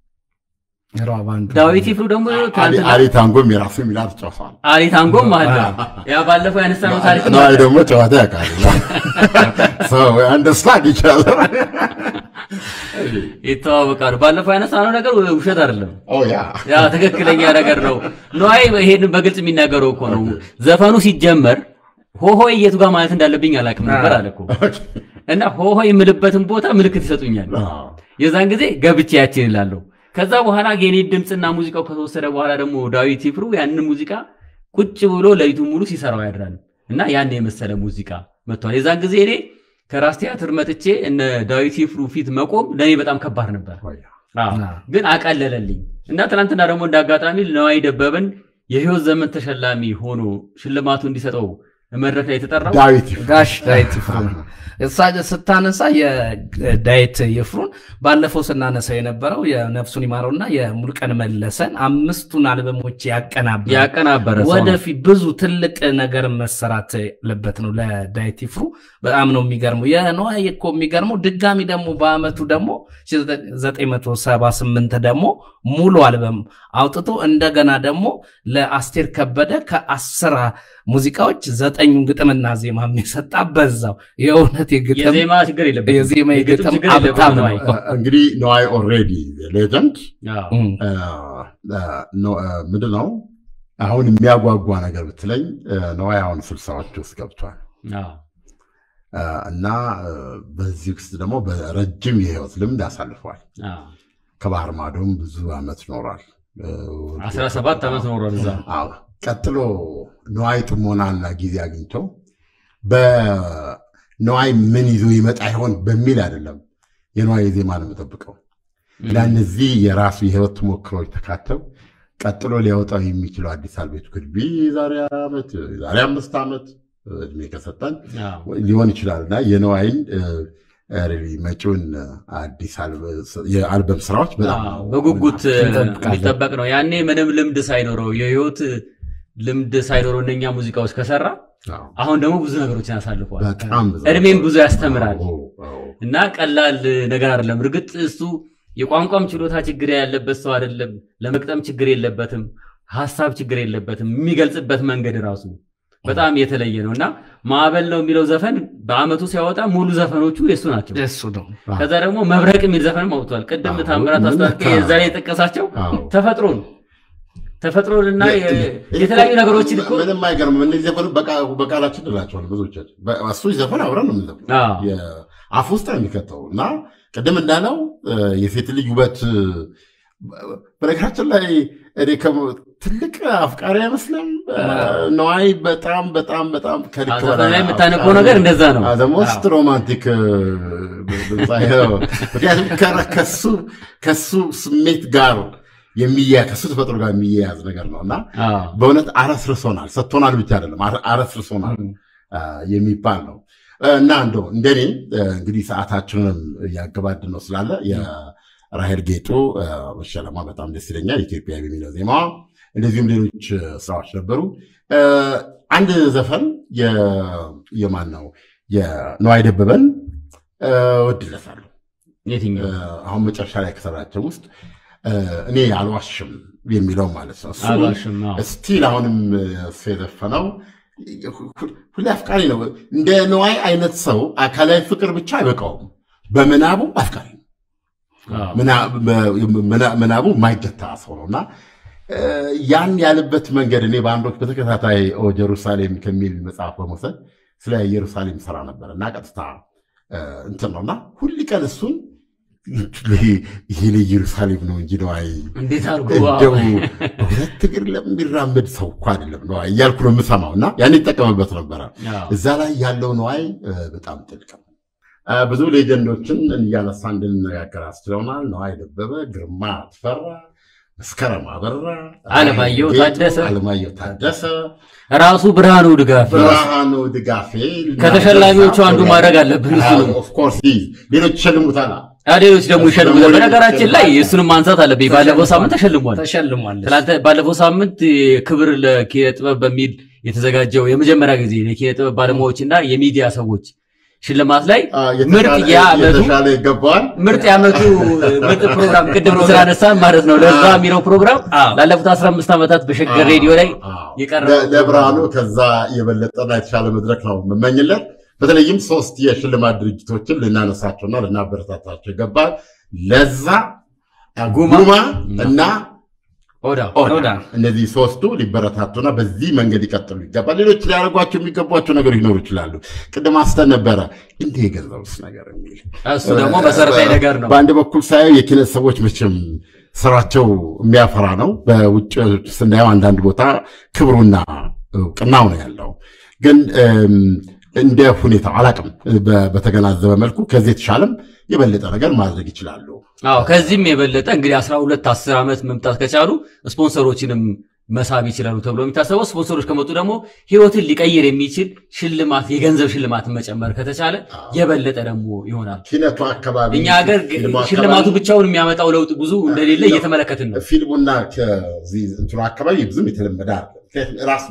ዳዊት ይፍሩ ደግሞ አሪታንጎም የራሱ ሚላት ጫፋል አሪታንጎም ማለት ያ ባለፈው ያነሳነው ታሪክ ነው ደግሞ ጨዋታ ያቃል ሰው አንደርስታንድ ይችላል ይተዋወቃሉ ባለፈው ያነሳነው ነገር ውሸት አይደለም ያ ትክክለኛ ነገር ነው ነዋይ ይሄን በግልጽ የሚናገረው እኮ ነው ዘፈኑ ሲጀመር ሆሆይ የቱ ጋር ማለት እንዳለብኝ አላውቅም ነበር አለኮ እና ሆሆይ የምልበትን ቦታ ምልክት ይሰጡኛል የዛን ጊዜ ገብቼ ያችን ይላልው ከዛ በኋላ የኔ ድምጽና ሙዚቃው ከተወሰደ በኋላ ደግሞ ዳዊት ይፍሩ ያንን ሙዚቃ ቁጭ ብሎ ለይቱ ሙሉ ሲሰራው ያድራል እና ያን የመሰለ ሙዚቃ መጥቷል የዛን ጊዜ እኔ ከራስ ቲያትር መጥቼ እነ ዳዊት ይፍሩ ፊት መቆም ለኔ በጣም ከባድ ነበር ግን አቀለለልኝ እና ትናንትና ደግሞ እንዳጋጣሚ ነዋይ ደበበን የህይወት ዘመን ተሸላሚ ሆኖ ሽልማቱ እንዲሰጠው መድረክ ላይ የተጠራው ጋሽ ዳዊት ይፍሩን ስታነሳ የዳዊት ይፍሩን ባለፈው ስናነሳ የነበረው የነፍሱን ይማረውና የሙልቀን መለሰን 5ቱን አልበሞች ያቀናበረ ወደፊት ብዙ ትልቅ ነገር መሰራት ለበት ነው ለዳዊት ይፍሩ በጣም ነው የሚገርመው የነዋይ እኮ የሚገርመው ድጋሚ ደግሞ በአመቱ ደግሞ 978 ደግሞ ሙሉ አልበም አውጥቶ እንደገና ደግሞ ለአስቴር ከበደ ከ10 ሙዚቃዎች 9 ግጥምና ዜማ የሚሰጣ በዛው የእውነት የግጥም የዜማ ችግር የለበት የዜማ የግጥም አብታም ነው እንግዲህ ነዋይ ኦሬዲ ሌጀንድ ምንድነው አሁን የሚያጓጓ ነገር ብትለኝ ነዋይ አሁን 60ዎች ውስጥ ገብቷል እና በዚህ ውስጥ ደግሞ በረጅም የህይወት ልምድ አሳልፏል ከባህር ማዶም ብዙ አመት ኖሯል 17 አመት ኖሯል እዛ ቀጥሎ ነዋይ ጥሞናና ጊዜ አግኝቶ በነዋይ ምን ይዞ ይመጣ ይሆን በሚል አይደለም የነዋይ ዜማ ነው የምጠብቀው ለነዚህ የራሱ የህይወት ተሞክሮች ተካተው ቀጥሎ ሊያወጣው የሚችለው አዲስ አልቤት ኩድቢ ዛሬ 5 አመት እድሜ ከሰጠን ሊሆን ይችላልና የነዋይን መጪውን አዲስ የአልበም ስራዎች በጣም በጉጉት የሚጠበቅ ነው ያኔ ምንም ልምድ ሳይኖረው የህይወት ልምድ ሳይኖረው እነኛ ሙዚቃዎች ከሰራ አሁን ደግሞ ብዙ ነገሮችን ያሳልፋል እድሜም ብዙ ያስተምራል እና ቀላል ነገር አይደለም እርግጥ እሱ የቋንቋም ችሎታ ችግር ያለበት ሰው አይደለም ለመቅጠም ችግር የለበትም ሐሳብ ችግር የለበትም የሚገልጽበት መንገድ ራሱ በጣም የተለየ ነውና ማዕበል ነው የሚለው ዘፈን በአመቱ ሲያወጣ ሙሉ ዘፈኖቹ የሱ ናቸው እሱ ነው ከዛ ደግሞ መብረቅ የሚል ዘፈን ማውጣቷል ቀደም ታምራት አስተዋቂ ዛሬ የተቀሳቸው ተፈጥሮንና የተለያዩ ነገሮች ልኮ ምንም አይገርምም እነዚህ ዘፈኑ በቃላችን ድላቸዋል ብዙዎቻችን እሱ ዘፈን አብረን ነው የምንዘፍነው የአፍ ውስጥ ነው የሚከተውና ቀደም እንዳለው የሴት ልጅ ውበት በነገራችን ላይ እኔ ትልቅ አፍቃሪ አይመስልም ነዋይ በጣም በጣም በጣም ከልክ በላይ የምታነቀው ነገር እንደዛ ነው most romantic ከሱ ስሜት ጋር ከሱ ተፈጥሮ ጋር የሚያያዝ ነገር ነውና በእውነት አረስርሶናል ሰጥቶናል ብቻ አይደለም አረስርሶናል የሚባል ነው እና እንደኔ እንግዲህ ሰዓታችንን ያገባድ ነው ስላለ ራሄል ጌጡ በሸለማ በጣም ደስ ይለኛል ኢትዮጵያ በሚለው ዜማ እንደዚሁም ሌሎች ስራዎች ነበሩ አንድ ዘፈን የማን ነው የነዋይ ደበበን ወድለታለሁ የትኛው አሁን መጨረሻ ላይ ከሰራቸው ውስጥ እኔ አልዋሽም የሚለው ማለት ነው ስቲል አሁንም ዘፈነው ሁሉ አፍቃሪ ነው እንደ ነዋይ አይነት ሰው አካላዊ ፍቅር ብቻ አይበቃውም በመናቡ አፍቃሪ ምናቡ ማይገታ ሰው ነውና ያን ያለበት መንገድ እኔ በአንድ ወቅት በተከታታይ ጀሩሳሌም ከሚል መጽሐፍ በመውሰድ ስለ ኢየሩሳሌም ሰራ ነበርና ቀጥታ ነውና ሁሉ ቀን እሱን ይሄ ለኢየሩሳሌም ነው እንጂ ነው እንዴት አርጎ ሁለት እግር ለሚራመድ ሰው እኮ አይደለም ነው ያልኩ ነው የምሰማውና ያን ይተቀመበት ነበር እዛ ላይ ያለው ነው በጣም ጥልቅ ብዙ ሌጀንዶችን እያነሳ እንድንነጋገር አስችለውናል ነዋይ ደበበ ግርማ ተፈራ መስከረም አበራ አለማየሁ ታደሰ ራሱ ብርሃኑ ድጋፌ ከተሸላሚዎቹ አንዱ ማድረግ አለብን ኦፍ ኮርስ ሌሎች ሸልሙታል ሌሎች ደግሞ ይሸልሙታል በነገራችን ላይ እሱንም ማንሳት አለብኝ ባለፈው ሳምንት ተሸልሟል ባለፈው ሳምንት ክብር ለኪነ ጥበብ በሚል የተዘጋጀው የመጀመሪያ ጊዜ የኪነ ጥበብ ባለሙያዎችና የሚዲያ ሰዎች ሽልማት ላይ ምርጥ ያመቱ ምርጥ ፕሮግራም ቅድም ስላነሳን ማለት ነው ለዛ የሚለው ፕሮግራም ላለፉት 15 አመታት በሸገር ሬዲዮ ላይ የቀረበ ለብርሃኑ ከዛ የበለጠና የተሻለ መድረክ ነው መመኝለት በተለይም 3 የሽልማት ድርጅቶችን ልናነሳቸውና ልናበረታታቸው ይገባል ለዛ ጉማ እና ኦዳ እነዚህ 3ቱ ሊበረታቱና በዚህ መንገድ ይቀጥሉ ይገባል ሌሎች ሊያደርጓቸው የሚገባቸው ነገር ይኖሩ ይችላሉ ቅድም አስተን ነበረ እንዴ የገንዘብስ ነገር የሚል እሱ ደግሞ መሰረታዊ ነገር ነው በአንድ በኩል ሳይው የኪነት ሰዎች መቼም ስራቸው የሚያፈራ ነው በውጭ ስናየው አንዳንድ ቦታ ክብሩና እውቅናው ነው ያለው ግን እንደ ሁኔታው አላቅም በተገናዘበ መልኩ ከዚህ የተሻለም የበለጠ ነገር ማድረግ ይችላሉ። አዎ ከዚህም የበለጠ እንግዲህ 12-10 ዓመት መምጣት ከቻሉ ስፖንሰሮችንም መሳብ ይችላሉ ተብሎ የሚታሰበው ስፖንሰሮች ከመጡ ደግሞ ህይወትን ሊቀይር የሚችል ሽልማት የገንዘብ ሽልማት መጨመር ከተቻለ የበለጠ ደግሞ ይሆናል። ኪነቱ አካባቢ እኛ ሀገር ሽልማቱ ብቻውን የሚያመጣው ለውጥ ብዙ እንደሌለ እየተመለከትን ነው። ፊልሙና ከዚህ እንትኑ አካባቢ ብዙም የተለመደ አይደለም። ራስ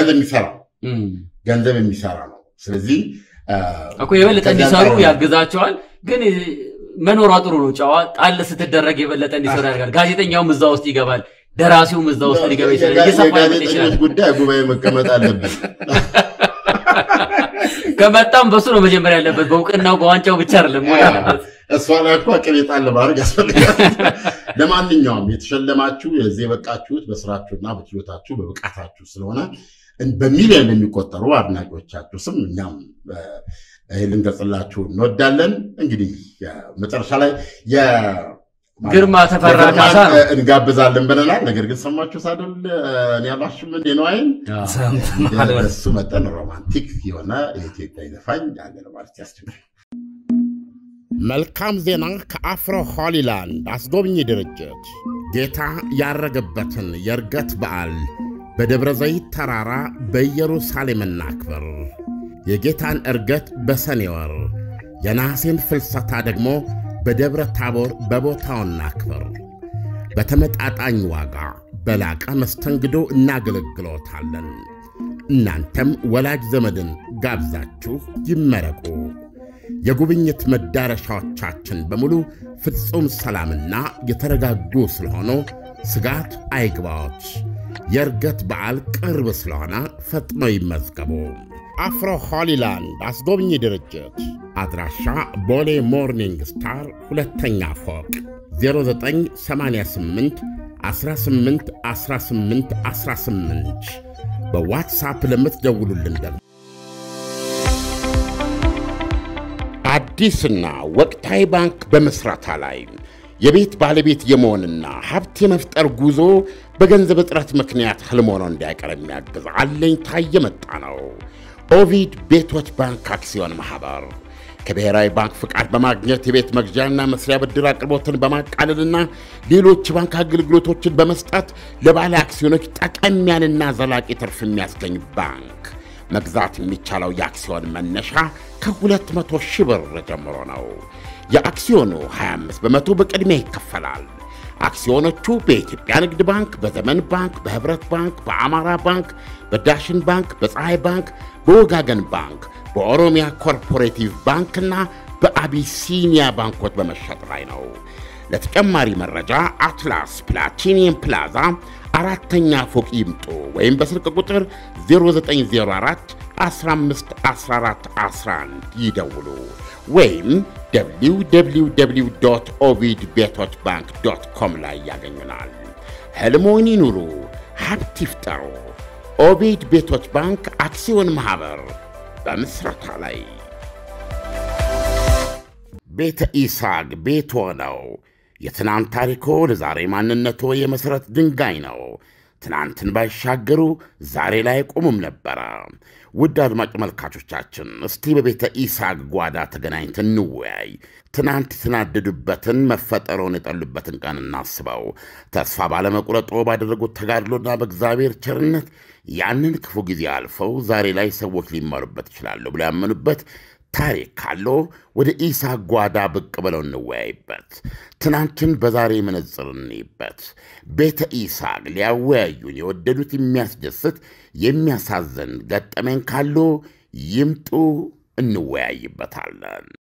ገንዘብ የሚሰራ ነው። ስለዚህ እኮ የበለጠ እንዲሰሩ ያግዛቸዋል። ግን መኖሯ ጥሩ ነው። ጨዋ ጣል ስትደረግ የበለጠ እንዲሰሩ ያደርጋል። ጋዜጠኛውም እዛ ውስጥ ይገባል። ደራሲውም እዛ ውስጥ ሊገባ ይችላል። የጋዜጠኞች ጉዳይ ጉባኤ መቀመጥ አለበት። ከመጣም በሱ ነው መጀመሪያ ያለበት። በእውቅናው በዋንጫው ብቻ አይደለም ወይ ያለበት። እሷ ላይ እኮ ቅቤጣል ማድረግ ያስፈልጋል። ለማንኛውም የተሸለማችሁ የዚህ በቃችሁት በስራችሁና በችሎታችሁ በብቃታችሁ ስለሆነ በሚሊዮን የሚቆጠሩ አድናቂዎቻችሁ ስም እኛም ልንገልጽላችሁ እንወዳለን። እንግዲህ መጨረሻ ላይ ግርማ ተፈራ ካሳ እንጋብዛለን ብለናል። ነገር ግን ሰማችሁት አይደል? እኔ አላሽም እንዴ ነው አይን እሱ መጠን ሮማንቲክ የሆነ የኢትዮጵያ ዘፋኝ ያለ ማለት ያስችላል። መልካም ዜና ከአፍሮ ሆሊላንድ አስጎብኚ ድርጅት ጌታ ያረገበትን የእርገት በዓል በደብረ ዘይት ተራራ በኢየሩሳሌም እናክብር። የጌታን እርገት በሰኔ ወር የነሐሴን ፍልሰታ ደግሞ በደብረ ታቦር በቦታው እናክብር። በተመጣጣኝ ዋጋ በላቀ መስተንግዶ እናገለግሎታለን። እናንተም ወላጅ ዘመድን ጋብዛችሁ ይመረቁ። የጉብኝት መዳረሻዎቻችን በሙሉ ፍጹም ሰላምና የተረጋጉ ስለሆኑ ስጋት አይግባዎች። የእርገት በዓል ቅርብ ስለሆነ ፈጥኖ ይመዝገቡ። አፍሮ ሆሊላንድ አስጎብኚ ድርጅት አድራሻ ቦሌ ሞርኒንግ ስታር ሁለተኛ ፎቅ 0988 18 18 18 በዋትሳፕ ለምትደውሉልን ደግሞ አዲስና ወቅታዊ ባንክ በመስራታ ላይ የቤት ባለቤት የመሆንና ሀብት የመፍጠር ጉዞ በገንዘብ እጥረት ምክንያት ህልም ሆኖ እንዳይቀር የሚያግዝ አለኝታ የመጣ ነው። ኦቪድ ቤቶች ባንክ አክሲዮን ማህበር ከብሔራዊ ባንክ ፍቃድ በማግኘት የቤት መግዣና መስሪያ ብድር አቅርቦትን በማቃለልና ሌሎች ባንክ አገልግሎቶችን በመስጠት ለባለ አክሲዮኖች ጠቀም ያለና ዘላቂ ትርፍ የሚያስገኝ ባንክ። መግዛት የሚቻለው የአክሲዮን መነሻ ከ200 ሺህ ብር ጀምሮ ነው። የአክሲዮኑ 25% በቅድሚያ ይከፈላል። አክሲዮኖቹ በኢትዮጵያ ንግድ ባንክ፣ በዘመን ባንክ፣ በህብረት ባንክ፣ በአማራ ባንክ፣ በዳሽን ባንክ፣ በፀሐይ ባንክ፣ በወጋገን ባንክ፣ በኦሮሚያ ኮርፖሬቲቭ ባንክና በአቢሲኒያ ባንኮች በመሸጥ ላይ ነው። ለተጨማሪ መረጃ አትላስ ፕላቲኒየም ፕላዛ አራተኛ ፎቅ ይምጡ ወይም በስልክ ቁጥር 0904 15 14 11 ይደውሉ ወይም www.ovidbetochbank.com ላይ ያገኙናል። ህልሞን ይኑሩ፣ ሀብት ይፍጠሩ። ኦቪድ ቤቶች ባንክ አክሲዮን ማህበር በምስረታ ላይ። ቤተ ኢሳቅ ቤቶ ነው። የትናንት ታሪኮ ለዛሬ ማንነቶ የመሰረት ድንጋይ ነው። ትናንትን ባይሻገሩ ዛሬ ላይ ቆሙም ነበረ። ውድ አድማጭ መልካቾቻችን እስቲ በቤተ ኢሳቅ ጓዳ ተገናኝተን እንወያይ። ትናንት የተናደዱበትን መፈጠሩን የጠሉበትን ቀን እናስበው። ተስፋ ባለመቁረጦ ባደረጉት ተጋድሎና በእግዚአብሔር ቸርነት ያንን ክፉ ጊዜ አልፈው ዛሬ ላይ ሰዎች ሊማሩበት ይችላሉ ብለው ያመኑበት ታሪክ ካለው ወደ ኢሳቅ ጓዳ ብቅ ብለው እንወያይበት። ትናንትን በዛሬ መነጽር እንይበት። ቤተ ኢሳቅ ሊያወያዩን የወደዱት የሚያስደስት የሚያሳዝን ገጠመኝ ካለው ይምጡ፣ እንወያይበታለን።